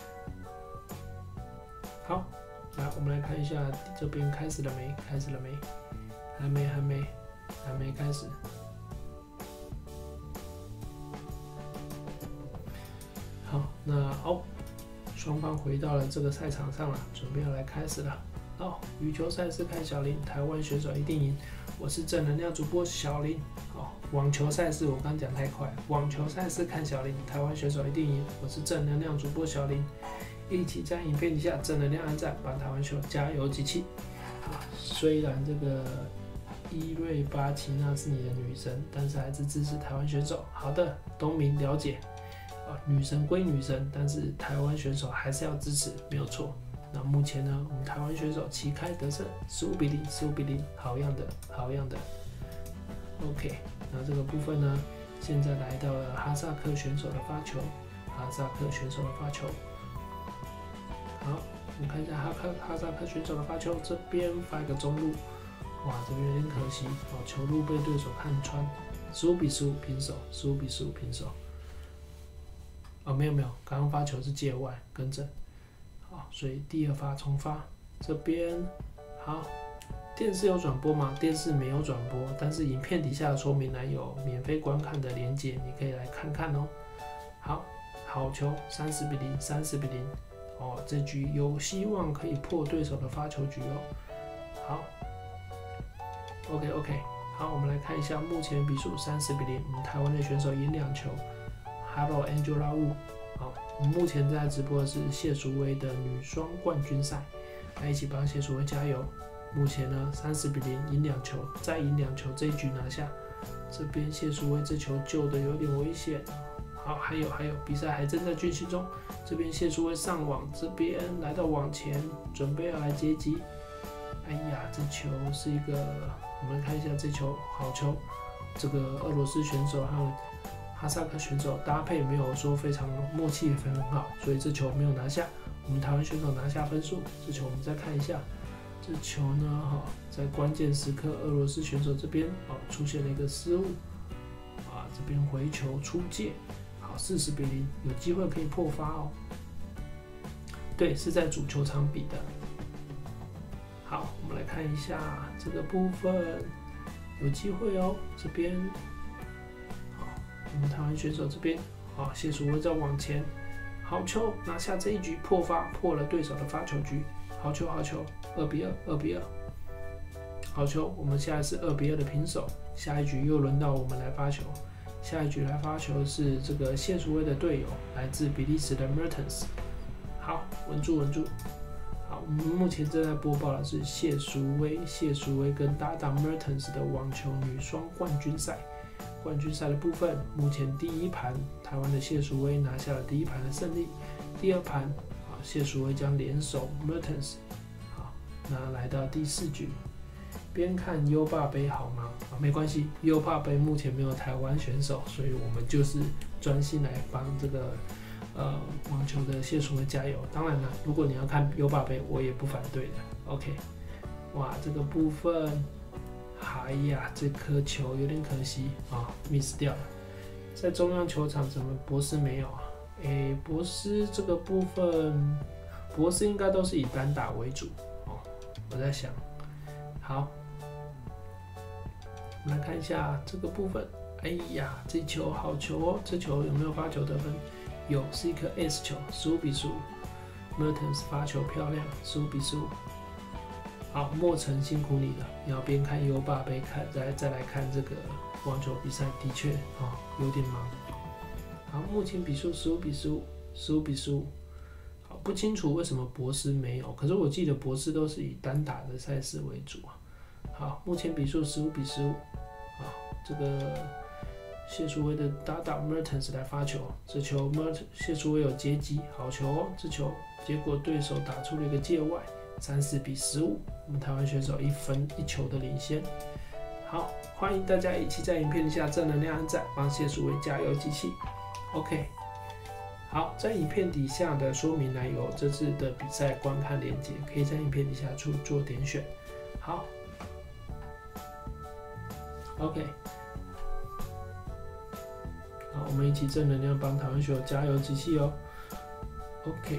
好，来我们来看一下这边开始了没？开始了没？还没，还没，还没开始。好，那好，双方回到了这个赛场上了，准备要来开始了。好，羽球赛事看小林，台湾选手一定赢。我是正能量主播小林。好， 网球赛事我刚讲太快，网球赛事看小林，台湾选手一定赢。我是正能量主播小林，一起在影片底下正能量按赞，帮台湾选手加油集气。啊，虽然这个伊瑞巴奇娜是你的女神，但是还是支持台湾选手。好的，东明了解。啊，女神归女神，但是台湾选手还是要支持，没有错。那目前呢，我们台湾选手旗开得胜，十五比零，十五比零，好样的，好样的。OK， 那这个部分呢，现在来到了哈萨克选手的发球，哈萨克选手的发球。好，我们看一下哈克哈萨克选手的发球，这边发一个中路，哇，这边有点可惜哦，球路被对手看穿，十五比十五平手，十五比十五平手。哦，没有没有，刚刚发球是界外，更正。好，所以第二发重发，这边好，电视有转播吗？电视没有转播，但是影片底下的说明栏有免费观看的连结，你可以来看看哦。好，好球，三十比零，三十比零。哦，这局有希望可以破对手的发球局哦。好 ，OK OK， 好，我们来看一下目前比数三十比零，我们台湾的选手赢两球。Hello Angela Wu， 好，我们目前在直播的是谢淑薇的女双冠军赛，来一起帮谢淑薇加油。目前呢三十比零赢两球，再赢两球，这一局拿下。这边谢淑薇这球救的有点危险。好，还有还有，比赛还正在进行中。这边谢淑薇上网，这边来到网前，准备要来接机。哎呀，这球是一个，我们看一下这球，好球。这个俄罗斯选手和哈萨克选手搭配没有说非常默契，非常好，所以这球没有拿下。我们台湾选手拿下分数。这球我们再看一下，这球呢，哈，在关键时刻，俄罗斯选手这边哦出现了一个失误，啊，这边回球出界。好，四十比零，有机会可以破发哦。对，是在主球场比的。好，我们来看一下这个部分，有机会哦。这边，好，我们台湾选手这边，好，谢淑薇在往前，好球，拿下这一局破发，破了对手的发球局。好球，好球，二比二，二比二。好球，我们现在是二比二的平手。下一局又轮到我们来发球。下一局来发球是这个谢淑薇的队友，来自比利时的 Mertens。好，稳住稳住。好，我们目前正在播报的是谢淑薇，谢淑薇跟搭档 Mertens 的网球女双冠军赛。冠军赛的部分，目前第一盘台湾的谢淑薇拿下了第一盘的胜利，第二盘啊谢淑薇将联手 Mertens。好，那来到第四局。边看优霸杯好吗？啊，没关系，优霸杯目前没有台湾选手，所以我们就是专心来帮这个呃网球的谢淑薇加油。当然了，如果你要看优霸杯，我也不反对的。OK， 哇，这个部分，哎呀，这颗球有点可惜啊 ，miss 掉了。在中央球场怎么博斯没有啊？诶，博斯这个部分，博斯应该都是以单打为主哦。我在想，好。我们来看一下这个部分，哎呀，这球好球哦！这球有没有发球得分？有，是一颗 S 球，十五比十五。Mertens 发球漂亮，十五比十五。好，莫成辛苦你了，你要边看优霸杯看，再再来看这个网球比赛，的确啊、哦、有点忙。好，目前比数十五比十五，十五比十五。好，不清楚为什么博斯没有，可是我记得博斯都是以单打的赛事为主啊。好，目前比数十五比十五。好，这个谢淑薇的搭档 Mertens 来发球，这球 Mertens 谢淑薇有接机，好球哦！这球结果对手打出了一个界外，三十比十五，我们台湾选手一分一球的领先。好，欢迎大家一起在影片下正能量按赞，帮谢淑薇加油集气。OK， 好，在影片底下的说明栏有这次的比赛观看连结，可以在影片底下处做点选。好。OK， 好，我们一起正能量帮台湾选手加油集气哦。OK，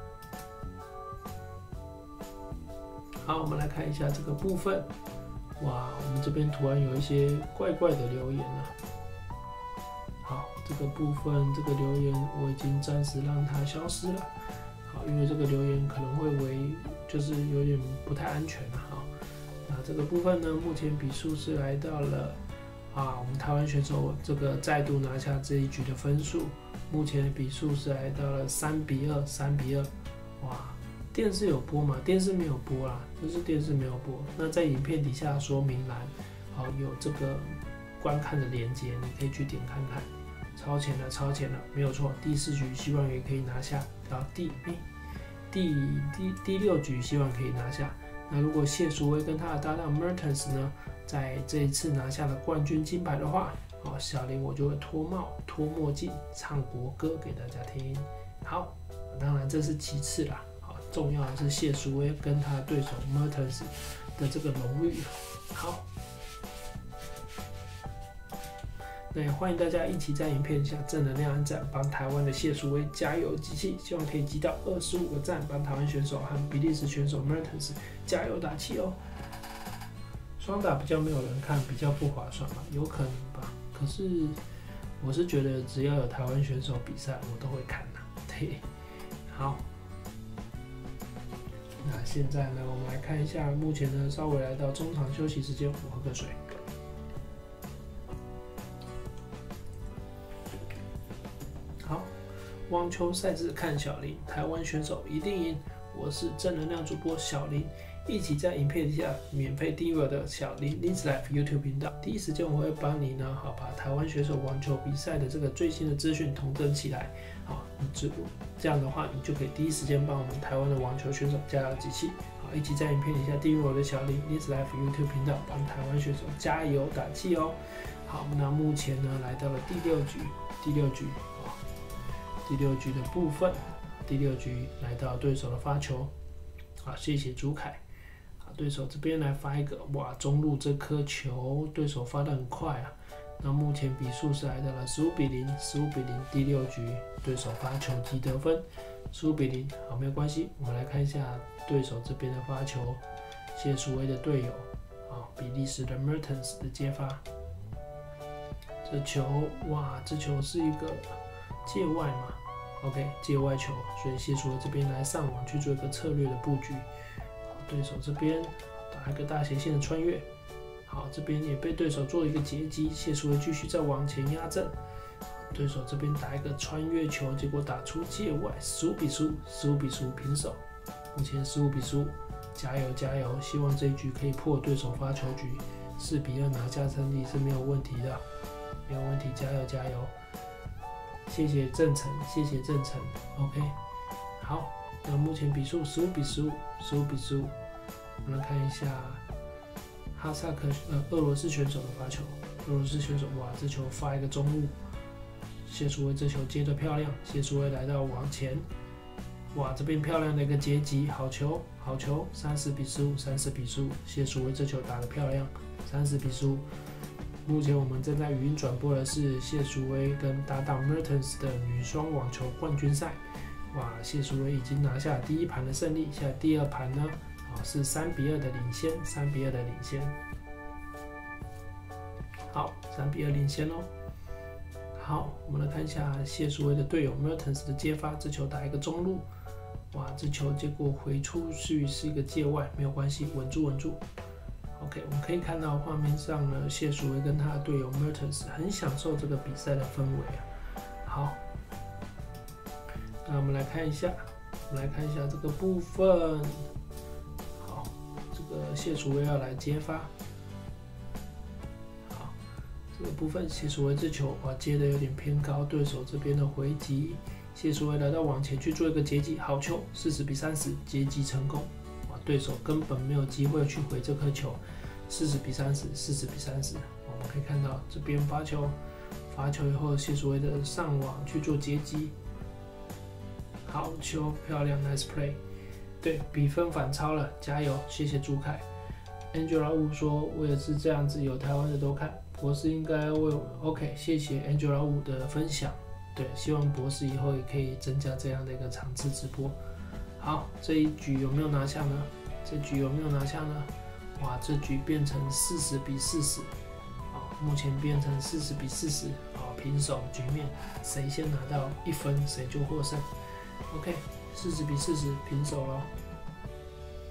好，我们来看一下这个部分。哇，我们这边突然有一些怪怪的留言了。好，这个部分这个留言我已经暂时让它消失了。好，因为这个留言可能会为就是有点不太安全了哈。那这个部分呢，目前比数是来到了啊，我们台湾选手这个再度拿下这一局的分数，目前的比数是来到了三比二，三比二。哇，电视有播吗？电视没有播啦，就是电视没有播。那在影片底下说明栏，好有这个观看的连接，你可以去点看看。超前了，超前了，没有错。第四局希望也可以拿下，然后第诶第第第六局希望可以拿下。那如果谢淑薇跟他的搭档 Mertens 呢，在这一次拿下了冠军金牌的话，哦，小林我就会脱帽、脱墨镜，唱国歌给大家听。好，当然这是其次啦，好，重要的是谢淑薇跟他的对手 Mertens 的这个荣誉。好。那也欢迎大家一起在影片下正能量按赞，帮台湾的谢淑薇加油集气，希望可以集到二十五个赞，帮台湾选手和比利时选手 Mertens 加油打气哦。双打比较没有人看，比较不划算吧？有可能吧。可是我是觉得只要有台湾选手比赛，我都会看的。对，好。那现在呢，我们来看一下，目前呢稍微来到中场休息时间，我喝个水。好，网球赛事看小林，台湾选手一定赢。我是正能量主播小林，一起在影片底下免费订阅我的小林 Lin's Life YouTube 频道，第一时间我会帮你呢，好把台湾选手网球比赛的这个最新的资讯统整起来，好，这这样的话你就可以第一时间帮我们台湾的网球选手加油集气。好，一起在影片底下订阅我的小林 Lin's Life YouTube 频道，帮台湾选手加油打气哦。好，那目前呢来到了第六局，第六局。第六局的部分，第六局来到对手的发球，好，谢谢朱凯，好，对手这边来发一个，哇，中路这颗球，对手发得很快啊，那目前比数是来到了十五比零，十五比零，第六局对手发球即得分，十五比零，好，没有关系，我们来看一下对手这边的发球，谢淑薇的队友，好，比利时的 Mertens 的接发，这球，哇，这球是一个界外嘛。OK， 界外球，所以谢淑薇这边来上网去做一个策略的布局。好，对手这边打一个大斜线的穿越，好，这边也被对手做一个截击，谢淑薇继续再往前压阵。对手这边打一个穿越球，结果打出界外，十五比十五，十五比十五平手。目前十五比十五，加油加油！希望这一局可以破对手发球局，四比二拿下胜利是没有问题的，没有问题，加油加油！谢谢郑成，谢谢郑成 ，OK， 好，那目前比数十五比十五，十五比十五，我们来看一下哈萨克呃俄罗斯选手的发球，俄罗斯选手哇，这球发一个中路，谢淑薇这球接得漂亮，谢淑薇来到往前，哇，这边漂亮的一个截击，好球好球，三十比十五，三十比十五，谢淑薇这球打得漂亮，三十比十五。目前我们正在语音转播的是谢淑薇跟搭档 Mertens 的女双网球冠军赛。哇，谢淑薇已经拿下第一盘的胜利，现在第二盘呢，啊是三比二的领先，三比二的领先。好，三比二领先哦。好，我们来看一下谢淑薇的队友 Mertens 的接发，这球打一个中路，哇，这球结果回出去是一个界外，没有关系，稳住稳住。OK， 我们可以看到画面上呢，谢淑薇跟她的队友 Mertens 很享受这个比赛的氛围啊。好，那我们来看一下，我们来看一下这个部分。好，这个谢淑薇要来接发。好，这个部分谢淑薇这球哇接的有点偏高，对手这边的回击，谢淑薇来到往前去做一个截击，好球，四十比三十，截击成功。对手根本没有机会去回这颗球，四十比三十，四十比三十。我们可以看到这边发球，发球以后谢淑薇的上网去做截击，好球，漂亮 ，nice play。对，比分反超了，加油，谢谢朱凯。Angela Wu 说，我也是这样子，有台湾的都看，博士应该为我 OK， 谢谢 Angela Wu 的分享。对，希望博士以后也可以增加这样的一个场次直播。好，这一局有没有拿下呢？这局有没有拿下呢？哇，这局变成四十比四十，好，目前变成四十比四十，好，平手局面，谁先拿到一分，谁就获胜。OK， 四十比四十，平手了。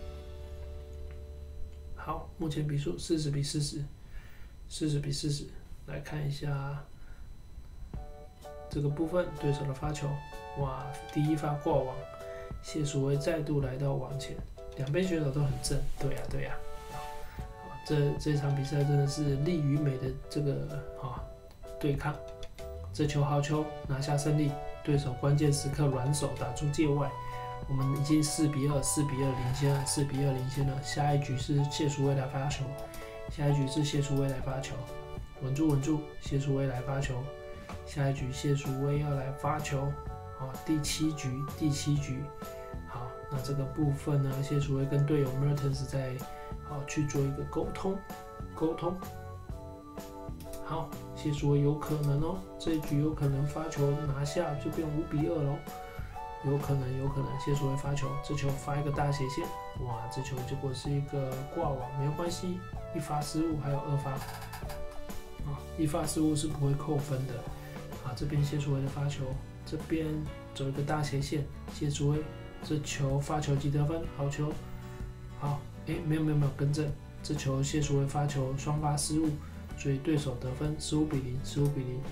好，目前比数四十比四十，四十比四十。 来看一下这个部分，对手的发球，哇，第一发挂网，谢淑薇再度来到网前，两边选手都很正，对呀、啊、对呀、啊，这这场比赛真的是力与美的这个啊对抗，这球好球拿下胜利，对手关键时刻软手打出界外，我们已经四比二，四比二领先了，四比二领先了，下一局是谢淑薇来发球，下一局是谢淑薇来发球，稳住稳住，谢淑薇来发球。下一局谢淑薇要来发球，好，第七局，第七局，好，那这个部分呢，谢淑薇跟队友 Mertens 在好去做一个沟通，沟通，好，谢淑薇有可能哦，这一局有可能发球拿下就变五比二喽，有可能，有可能，谢淑薇发球，这球发一个大斜线，哇，这球结果是一个挂网，没有关系，一发失误还有二发，啊，一发失误是不会扣分的。啊，这边谢淑薇的发球，这边走一个大斜线，谢淑薇这球发球即得分，好球，好，哎，没有没有没有更正，这球谢淑薇发球双发失误，所以对手得分十五比零，十五比零。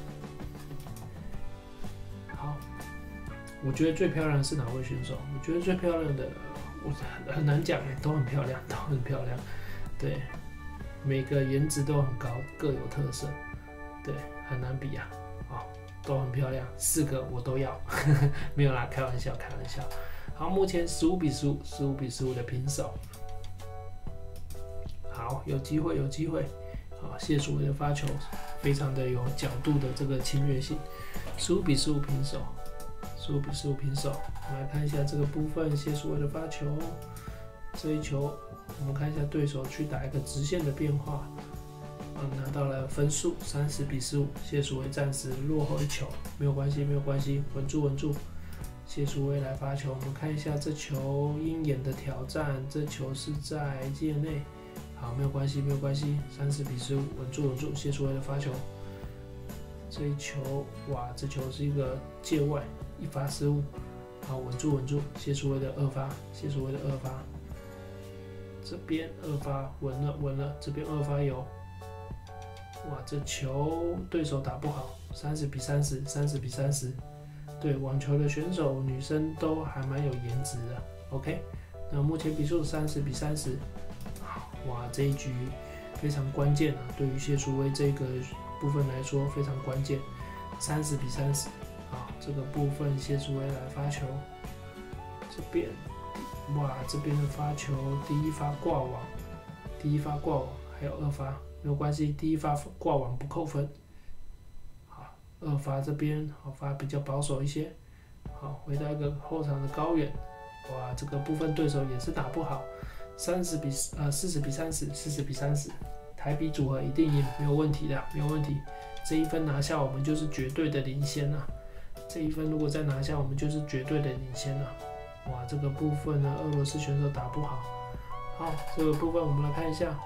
好，我觉得最漂亮的是哪位选手？我觉得最漂亮的，我很难讲哎，都很漂亮，都很漂亮，对，每个颜值都很高，各有特色，对，很难比啊，好。都很漂亮，四个我都要，呵呵没有啦，开玩笑，开玩笑。好，目前十五比十五，十五比十五的平手。好，有机会，有机会。好，谢淑薇的发球非常的有角度的这个侵略性，十五比十五平手，十五比十五平手。我们来看一下这个部分，谢淑薇的发球，这一球，我们看一下对手去打一个直线的变化。嗯，拿到了分数三十比十五，谢淑薇暂时落后一球，没有关系，没有关系，稳住稳住。谢淑薇来发球，我们看一下这球鹰眼的挑战，这球是在界内，好，没有关系，没有关系，三十比十五，稳住稳住。谢淑薇的发球，这一球，哇，这球是一个界外，一发失误，好，稳住稳住。谢淑薇的二发，谢淑薇的二发，这边二发稳了稳了，这边二发有。哇，这球对手打不好，三十比三十，三十比三十。对，网球的选手女生都还蛮有颜值的。OK， 那目前比数三十比三十。哇，这一局非常关键啊，对于谢淑薇这个部分来说非常关键，三十比三十。好，这个部分谢淑薇来发球，这边，哇，这边的发球第一发挂网，第一发挂网，还有二发。没有关系，第一发挂网不扣分。好，二发这边好发比较保守一些。好，回到一个后场的高远。哇，这个部分对手也是打不好，三十比呃四十比三十，四十比三十，台比组合一定赢，没有问题的，没有问题。这一分拿下，我们就是绝对的领先了。这一分如果再拿下，我们就是绝对的领先了。哇，这个部分呢，俄罗斯选手打不好。好，这个部分我们来看一下。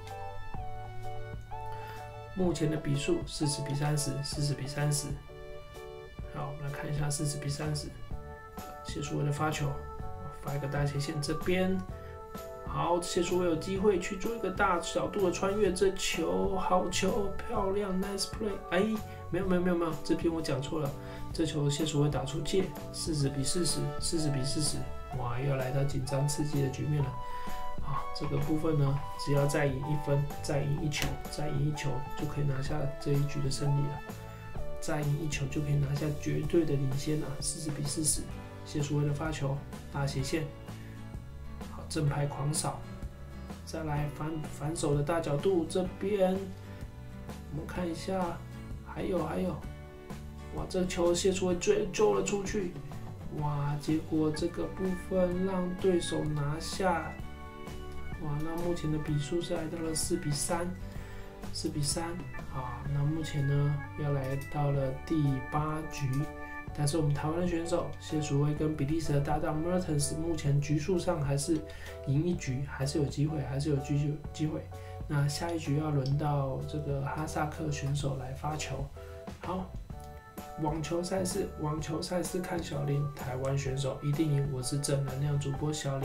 目前的比数四十比三十，四十比三十。好，我们来看一下四十比三十。谢淑薇的发球，发一个大斜线这边。好，谢淑薇有机会去做一个大角度的穿越，这球好球，漂亮 ，nice play。哎，没有没有没有没有，这边我讲错了，这球谢淑薇打出界，四十比四十，四十比四十。哇，又要来到紧张刺激的局面了。啊，这个部分呢，只要再赢一分，再赢一球，再赢一球就可以拿下这一局的胜利了。再赢一球就可以拿下绝对的领先了，四十比四十。谢淑薇的发球，大斜线，好，正拍狂扫，再来反反手的大角度，这边我们看一下，还有还有，哇，这球谢淑薇追救了出去，哇，结果这个部分让对手拿下。哇，那目前的比数是来到了四比三，四比三啊。那目前呢，要来到了第八局，但是我们台湾的选手谢淑薇跟比利时的搭档 Mertens 目前局数上还是赢一局，还是有机会，还是有机机会。那下一局要轮到这个哈萨克选手来发球。好，网球赛事，网球赛事看小林，台湾选手一定赢。我是正能量主播小林。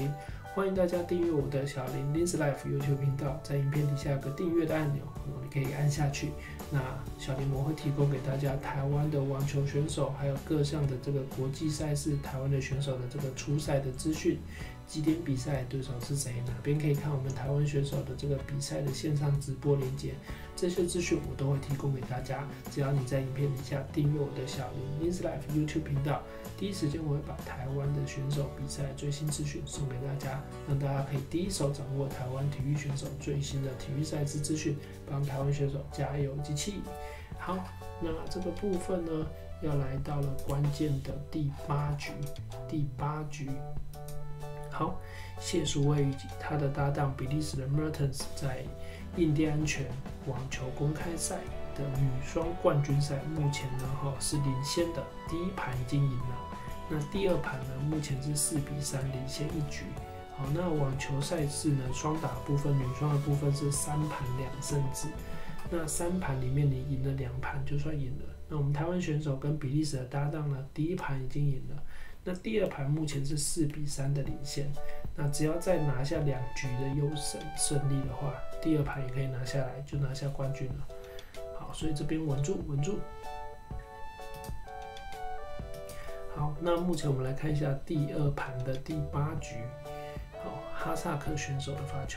欢迎大家订阅我的小林 Lin's Life YouTube 频道，在影片底下有个订阅的按钮，你可以按下去。那小林我会提供给大家台湾的网球选手，还有各项的这个国际赛事台湾的选手的这个出赛的资讯，几点比赛，对手是谁，哪边可以看我们台湾选手的这个比赛的线上直播连接，这些资讯我都会提供给大家。只要你在影片底下订阅我的小林 Lin's Life YouTube 频道，第一时间我会把台湾的选手比赛最新资讯送给大家，让大家可以第一手掌握台湾体育选手最新的体育赛事资讯，帮台湾选手加油集气。好，那这个部分呢，要来到了关键的第八局，第八局。好，谢淑薇与他的搭档比利时的 Mertens 在印第安泉网球公开赛的女双冠军赛，目前呢哈是领先的，第一盘已经赢了。那第二盘呢，目前是四比三领先一局。好，那网球赛事呢，双打部分，女双的部分是三盘两胜制。那三盘里面你赢了两盘就算赢了。那我们台湾选手跟比利时的搭档呢，第一盘已经赢了。那第二盘目前是四比三的领先。那只要再拿下两局的优胜胜利的话，第二盘也可以拿下来，就拿下冠军了。好，所以这边稳住稳住。好，那目前我们来看一下第二盘的第八局。好，哈萨克选手的发球。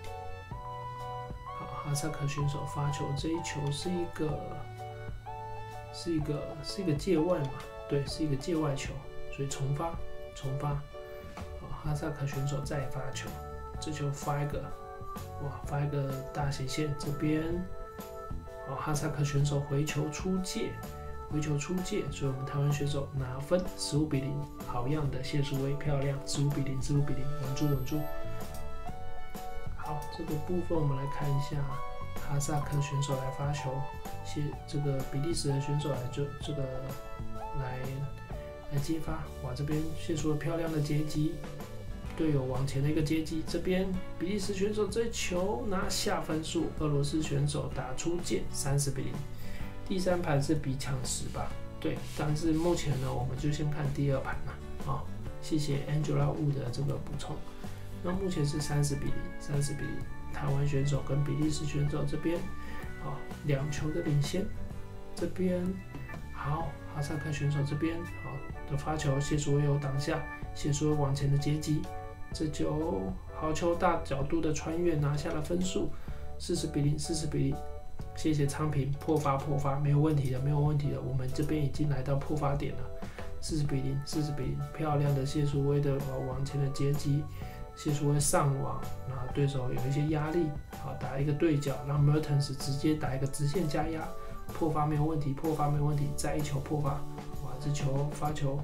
好，哈萨克选手发球，这一球是一个是一个是一个界外嘛？对，是一个界外球，所以重发重发。好，哈萨克选手再发球，这球发一个，哇，发一个大斜线这边。好，哈萨克选手回球出界。回球出界，所以我们台湾选手拿分十五比零，好样的，谢淑薇漂亮，十五比零，十五比零，稳住稳住。好，这个部分我们来看一下哈萨克选手来发球，谢这个比利时的选手来就这个来来接发，哇，这边谢淑薇漂亮的接击，队友往前的一个接击，这边比利时选手这球拿下分数，俄罗斯选手打出界，三十比零。第三盘是比抢十吧，对，但是目前呢，我们就先看第二盘嘛。好，谢谢 Angela Wu 的这个补充。那目前是三十比零，三十比零，台湾选手跟比利时选手这边，好，两球的领先。这边好，哈萨克选手这边好的发球，谢淑薇有挡下，谢淑薇往前的接击，这球好球大角度的穿越拿下了分数，四十比零，四十比零。谢谢昌平，破发破发，没有问题的，没有问题的。我们这边已经来到破发点了，四十比零，四十比零，漂亮的谢淑薇的往前的接击，谢淑薇上网，然后对手有一些压力，好打一个对角，让 Mertens 直接打一个直线加压，破发没有问题，破发没有问题，再一球破发，哇，这球发球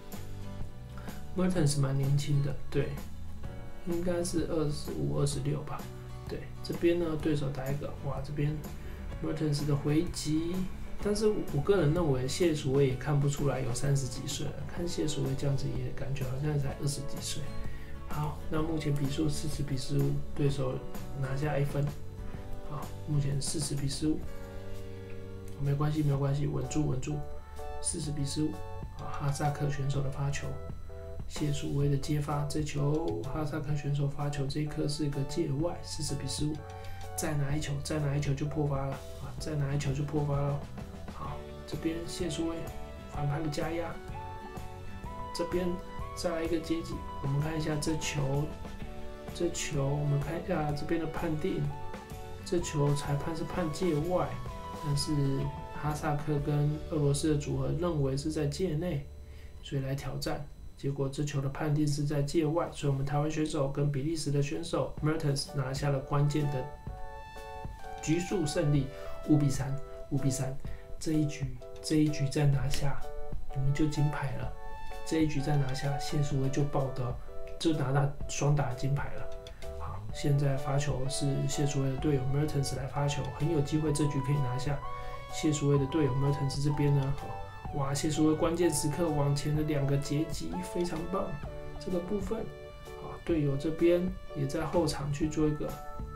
，Mertens 蛮年轻的，对，应该是二十五、二十六吧。对，这边呢，对手打一个，哇，这边 Mertens 的回击，但是我个人认为谢淑薇也看不出来有三十几岁了，看谢淑薇这样子也感觉好像才二十几岁。好，那目前比数四十比十五，对手拿下一分。好，目前四十比十五，没关系，没有关系，稳住稳住，四十比十五。好，哈萨克选手的发球。谢淑薇的接发，这球哈萨克选手发球这一颗是一个界外，四十比十五，再拿一球，再拿一球就破发了啊！再拿一球就破发了。好，这边谢淑薇反盘的加压，这边再来一个接击，我们看一下这球，这球我们看一下这边的判定，这球裁判是判界外，但是哈萨克跟俄罗斯的组合认为是在界内，所以来挑战。结果这球的判定是在界外，所以我们台湾选手跟比利时的选手 Mertens 拿下了关键的局数胜利，五比三，五比三。这一局，这一局再拿下，我们就金牌了。这一局再拿下，谢淑薇就报得，就拿到双打金牌了。好，现在发球是谢淑薇的队友 Mertens 来发球，很有机会这局可以拿下。谢淑薇的队友 Mertens 这边呢，好。哇，谢淑薇关键时刻往前的两个截击非常棒，这个部分，啊，队友这边也在后场去做一个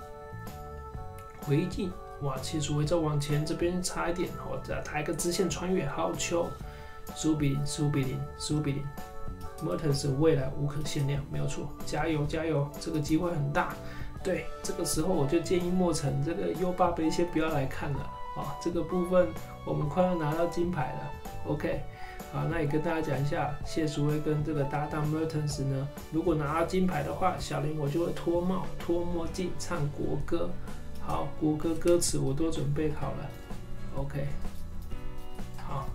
回敬，哇，谢淑薇再往前这边差一点，哦，再打一个直线穿越，好球，十五比零，十五比零，十五比零， Mertens 未来无可限量，没有错，加油加油，这个机会很大。对，这个时候我就建议莫城这个 U 八杯先不要来看了啊，这个部分我们快要拿到金牌了。OK， 好，那也跟大家讲一下，谢淑薇跟这个搭档 Mertens 呢，如果拿到金牌的话，小林我就会脱帽、脱墨镜唱国歌。好，国歌歌词我都准备好了。OK， 好。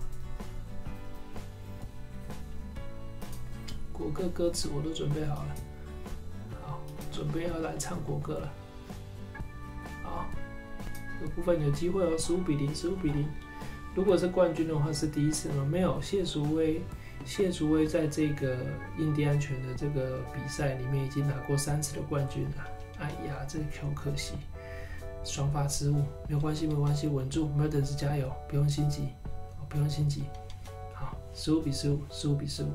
国歌歌词我都准备好了，好，准备要来唱国歌了。好，这部分有机会哦，十五比零，十五比零。如果是冠军的话，是第一次吗？没有，谢淑薇，谢淑薇在这个印第安拳的这个比赛里面已经拿过三次的冠军了。哎呀，这个球可惜，双发失误，没有关系，没有关系，稳住 ，Mertens 加油，不用心急，不用心急。好，十五比十五，十五比十五。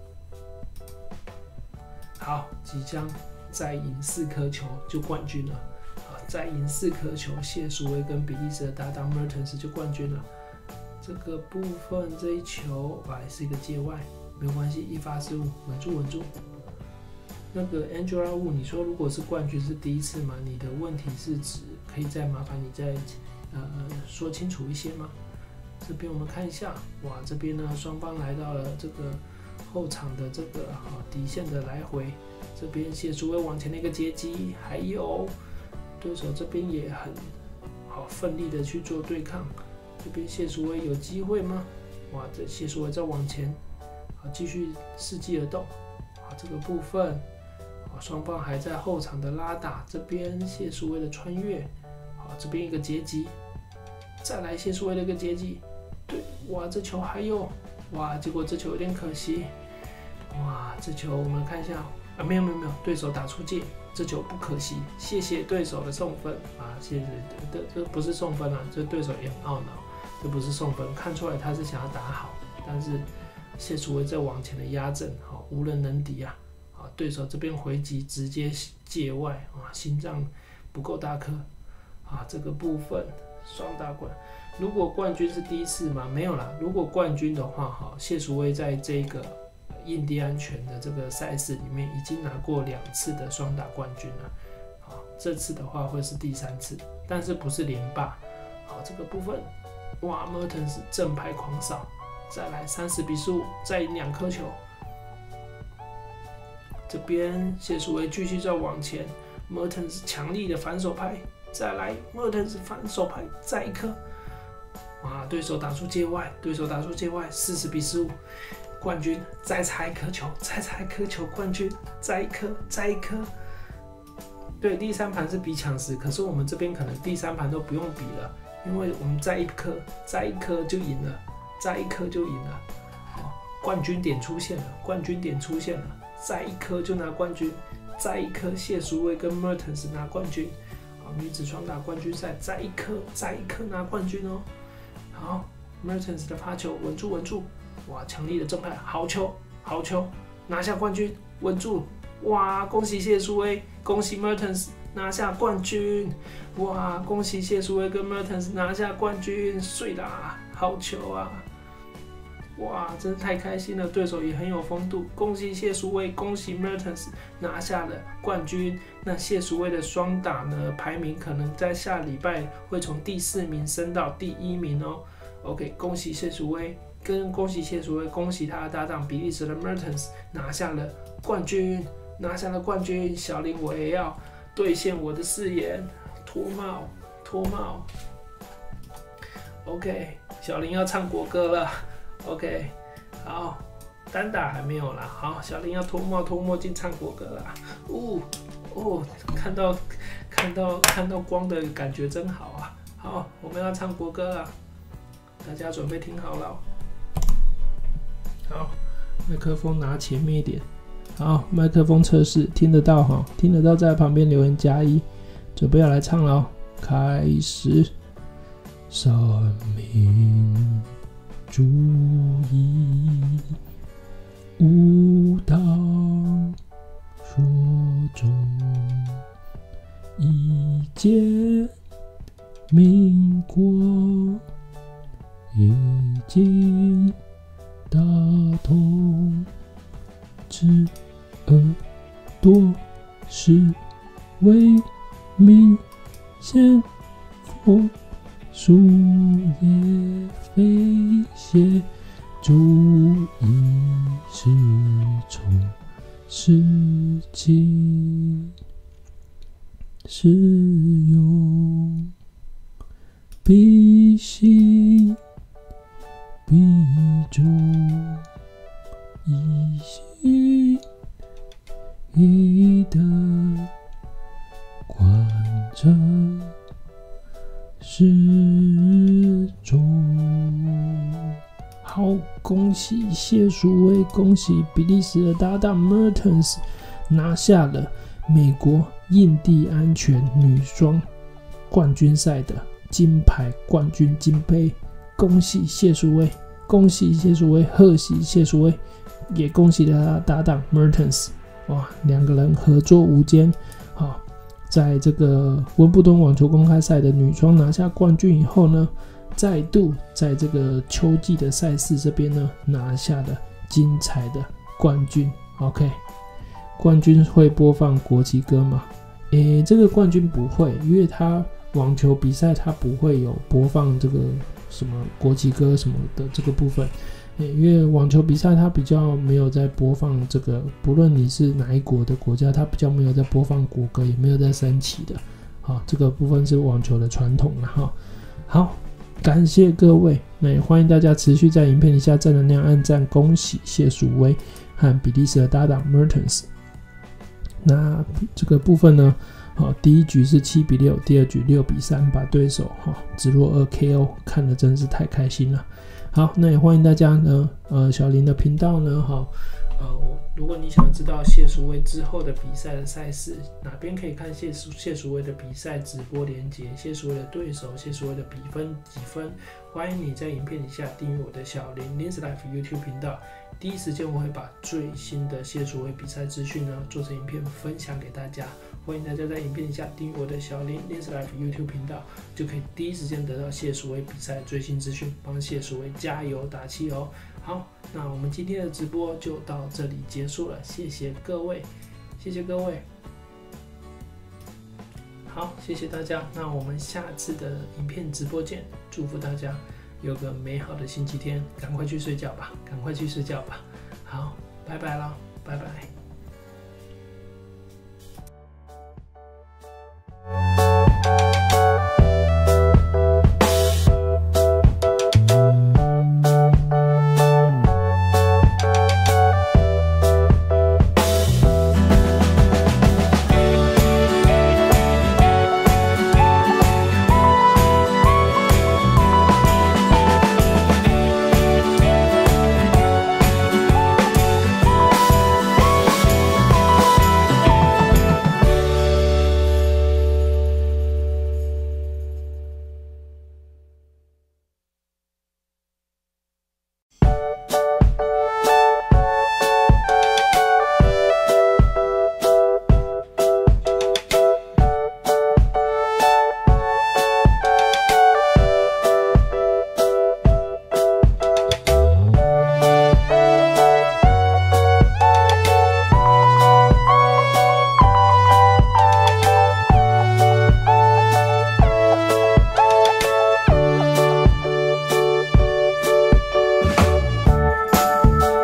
好，即将再赢四颗球就冠军了。好，再赢四颗球，谢淑薇跟比利时的搭档 Mertens 就冠军了。这个部分这一球啊是一个界外，没有关系，一发失误，稳住稳住。那个 Angela Wu， 你说如果是冠军是第一次吗？你的问题是指可以再麻烦你再呃说清楚一些吗？这边我们看一下，哇，这边呢双方来到了这个后场的这个啊底线的来回，这边谢淑薇往前的一个接击，还有对手这边也很好奋力的去做对抗。这边谢淑薇有机会吗？哇，这谢淑薇再往前，好继续伺机而动。好，这个部分，好双方还在后场的拉打。这边谢淑薇的穿越，好这边一个截击，再来谢淑薇的一个截击。对，哇这球还有，哇结果这球有点可惜。哇这球我们看一下啊，没有没有没有，对手打出界。这球不可惜，谢谢对手的送分啊！谢谢，这这不是送分啊，这对手也很懊恼，这不是送分，看出来他是想要打好，但是谢淑薇在往前的压阵，好无人能敌啊！啊，对手这边回击直接界外啊，心脏不够大颗啊，这个部分双打冠，如果冠军是第一次吗？没有啦，如果冠军的话，哈，谢淑薇在这个印第安拳的这个赛事里面已经拿过两次的双打冠军了，好，这次的话会是第三次，但是不是连霸。好，这个部分，哇 ，Mertens 正牌狂扫，再来三十比十五，再赢两颗球。这边谢淑薇继续再往前 ，Mertens 强力的反手拍，再来 Mertens 反手拍，再一颗，哇，对手打出界外，对手打出界外，四十比十五。冠军，再差一颗球，再差一颗球，冠军，再一颗，再一颗。对，第三盘是比抢十，可是我们这边可能第三盘都不用比了，因为我们再一颗，再一颗就赢了，再一颗就赢了。好，冠军点出现了，冠军点出现了，再一颗就拿冠军，再一颗谢淑薇跟 Mertens 拿冠军。好，女子双打冠军赛，再一颗，再一颗拿冠军哦。好 ，Mertens 的发球稳住，稳住。哇，强力的正派，好球，好球，拿下冠军，稳住！哇，恭喜谢淑薇，恭喜 Mertens 拿下冠军！哇，恭喜谢淑薇跟 Mertens 拿下冠军，碎啦，好球啊！哇，真是太开心了，对手也很有风度，恭喜谢淑薇，恭喜 Mertens 拿下了冠军。那谢淑薇的双打呢，排名可能在下礼拜会从第四名升到第一名哦。OK， 恭喜谢淑薇。跟恭喜谢淑薇，恭喜他的搭档比利时的 Mertens 拿下了冠军，拿下了冠军。小林，我也要兑现我的誓言，脱帽，脱帽。OK， 小林要唱国歌了。OK， 好，单打还没有啦。好，小林要脱帽，脱墨镜唱国歌啦。哦哦，看到看到看到光的感觉真好啊。好，我们要唱国歌了，大家准备听好了。好，麦克风拿前面一点。好，麦克风测试，听得到哈？听得到，在旁边留言加一。准备要来唱了哦，开始。生命主义，无当说中，一见民国已经打通多是为民先佛，树叶飞谢，注意是从事情是用，必行必中，一心一德，观者始终。好，恭喜谢淑薇，恭喜比利时的搭档 Mertens 拿下了美国印第安全女双冠军赛的金牌冠军金杯，恭喜谢淑薇，恭喜谢淑薇，贺喜谢淑薇，也恭喜了他搭档 Mertens。哇，两个人合作无间，好，在这个温布顿网球公开赛的女双拿下冠军以后呢，再度在这个秋季的赛事这边呢拿下了精彩的冠军。OK， 冠军会播放国旗歌吗？诶，这个冠军不会，因为他网球比赛他不会有播放这个什么国旗歌什么的这个部分。因为网球比赛它比较没有在播放这个，不论你是哪一国的国家，它比较没有在播放国歌，也没有在升旗的。好，这个部分是网球的传统了哈。好，感谢各位，那也欢迎大家持续在影片底下正能量按赞，恭喜谢淑薇和比利时的搭档 Mertens。那这个部分呢，好，第一局是七比六，第二局六比三把对手哈直落二 K O， 看得真是太开心了。好，那也欢迎大家呢，呃，小林的频道呢，哈，呃，如果你想知道谢淑薇之后的比赛的赛事，哪边可以看谢淑谢淑薇的比赛直播连结，谢淑薇的对手，谢淑薇的比分几分，欢迎你在影片底下订阅我的小林 Lin's Life YouTube 频道，第一时间我会把最新的谢淑薇比赛资讯呢做成影片分享给大家。欢迎大家在影片底下订阅我的小林 Lin's Life YouTube 频道，就可以第一时间得到谢淑薇比赛最新资讯，帮谢淑薇加油打气哦。好，那我们今天的直播就到这里结束了，谢谢各位，谢谢各位。好，谢谢大家，那我们下次的影片直播见，祝福大家有个美好的星期天，赶快去睡觉吧，赶快去睡觉吧。好，拜拜了，拜拜。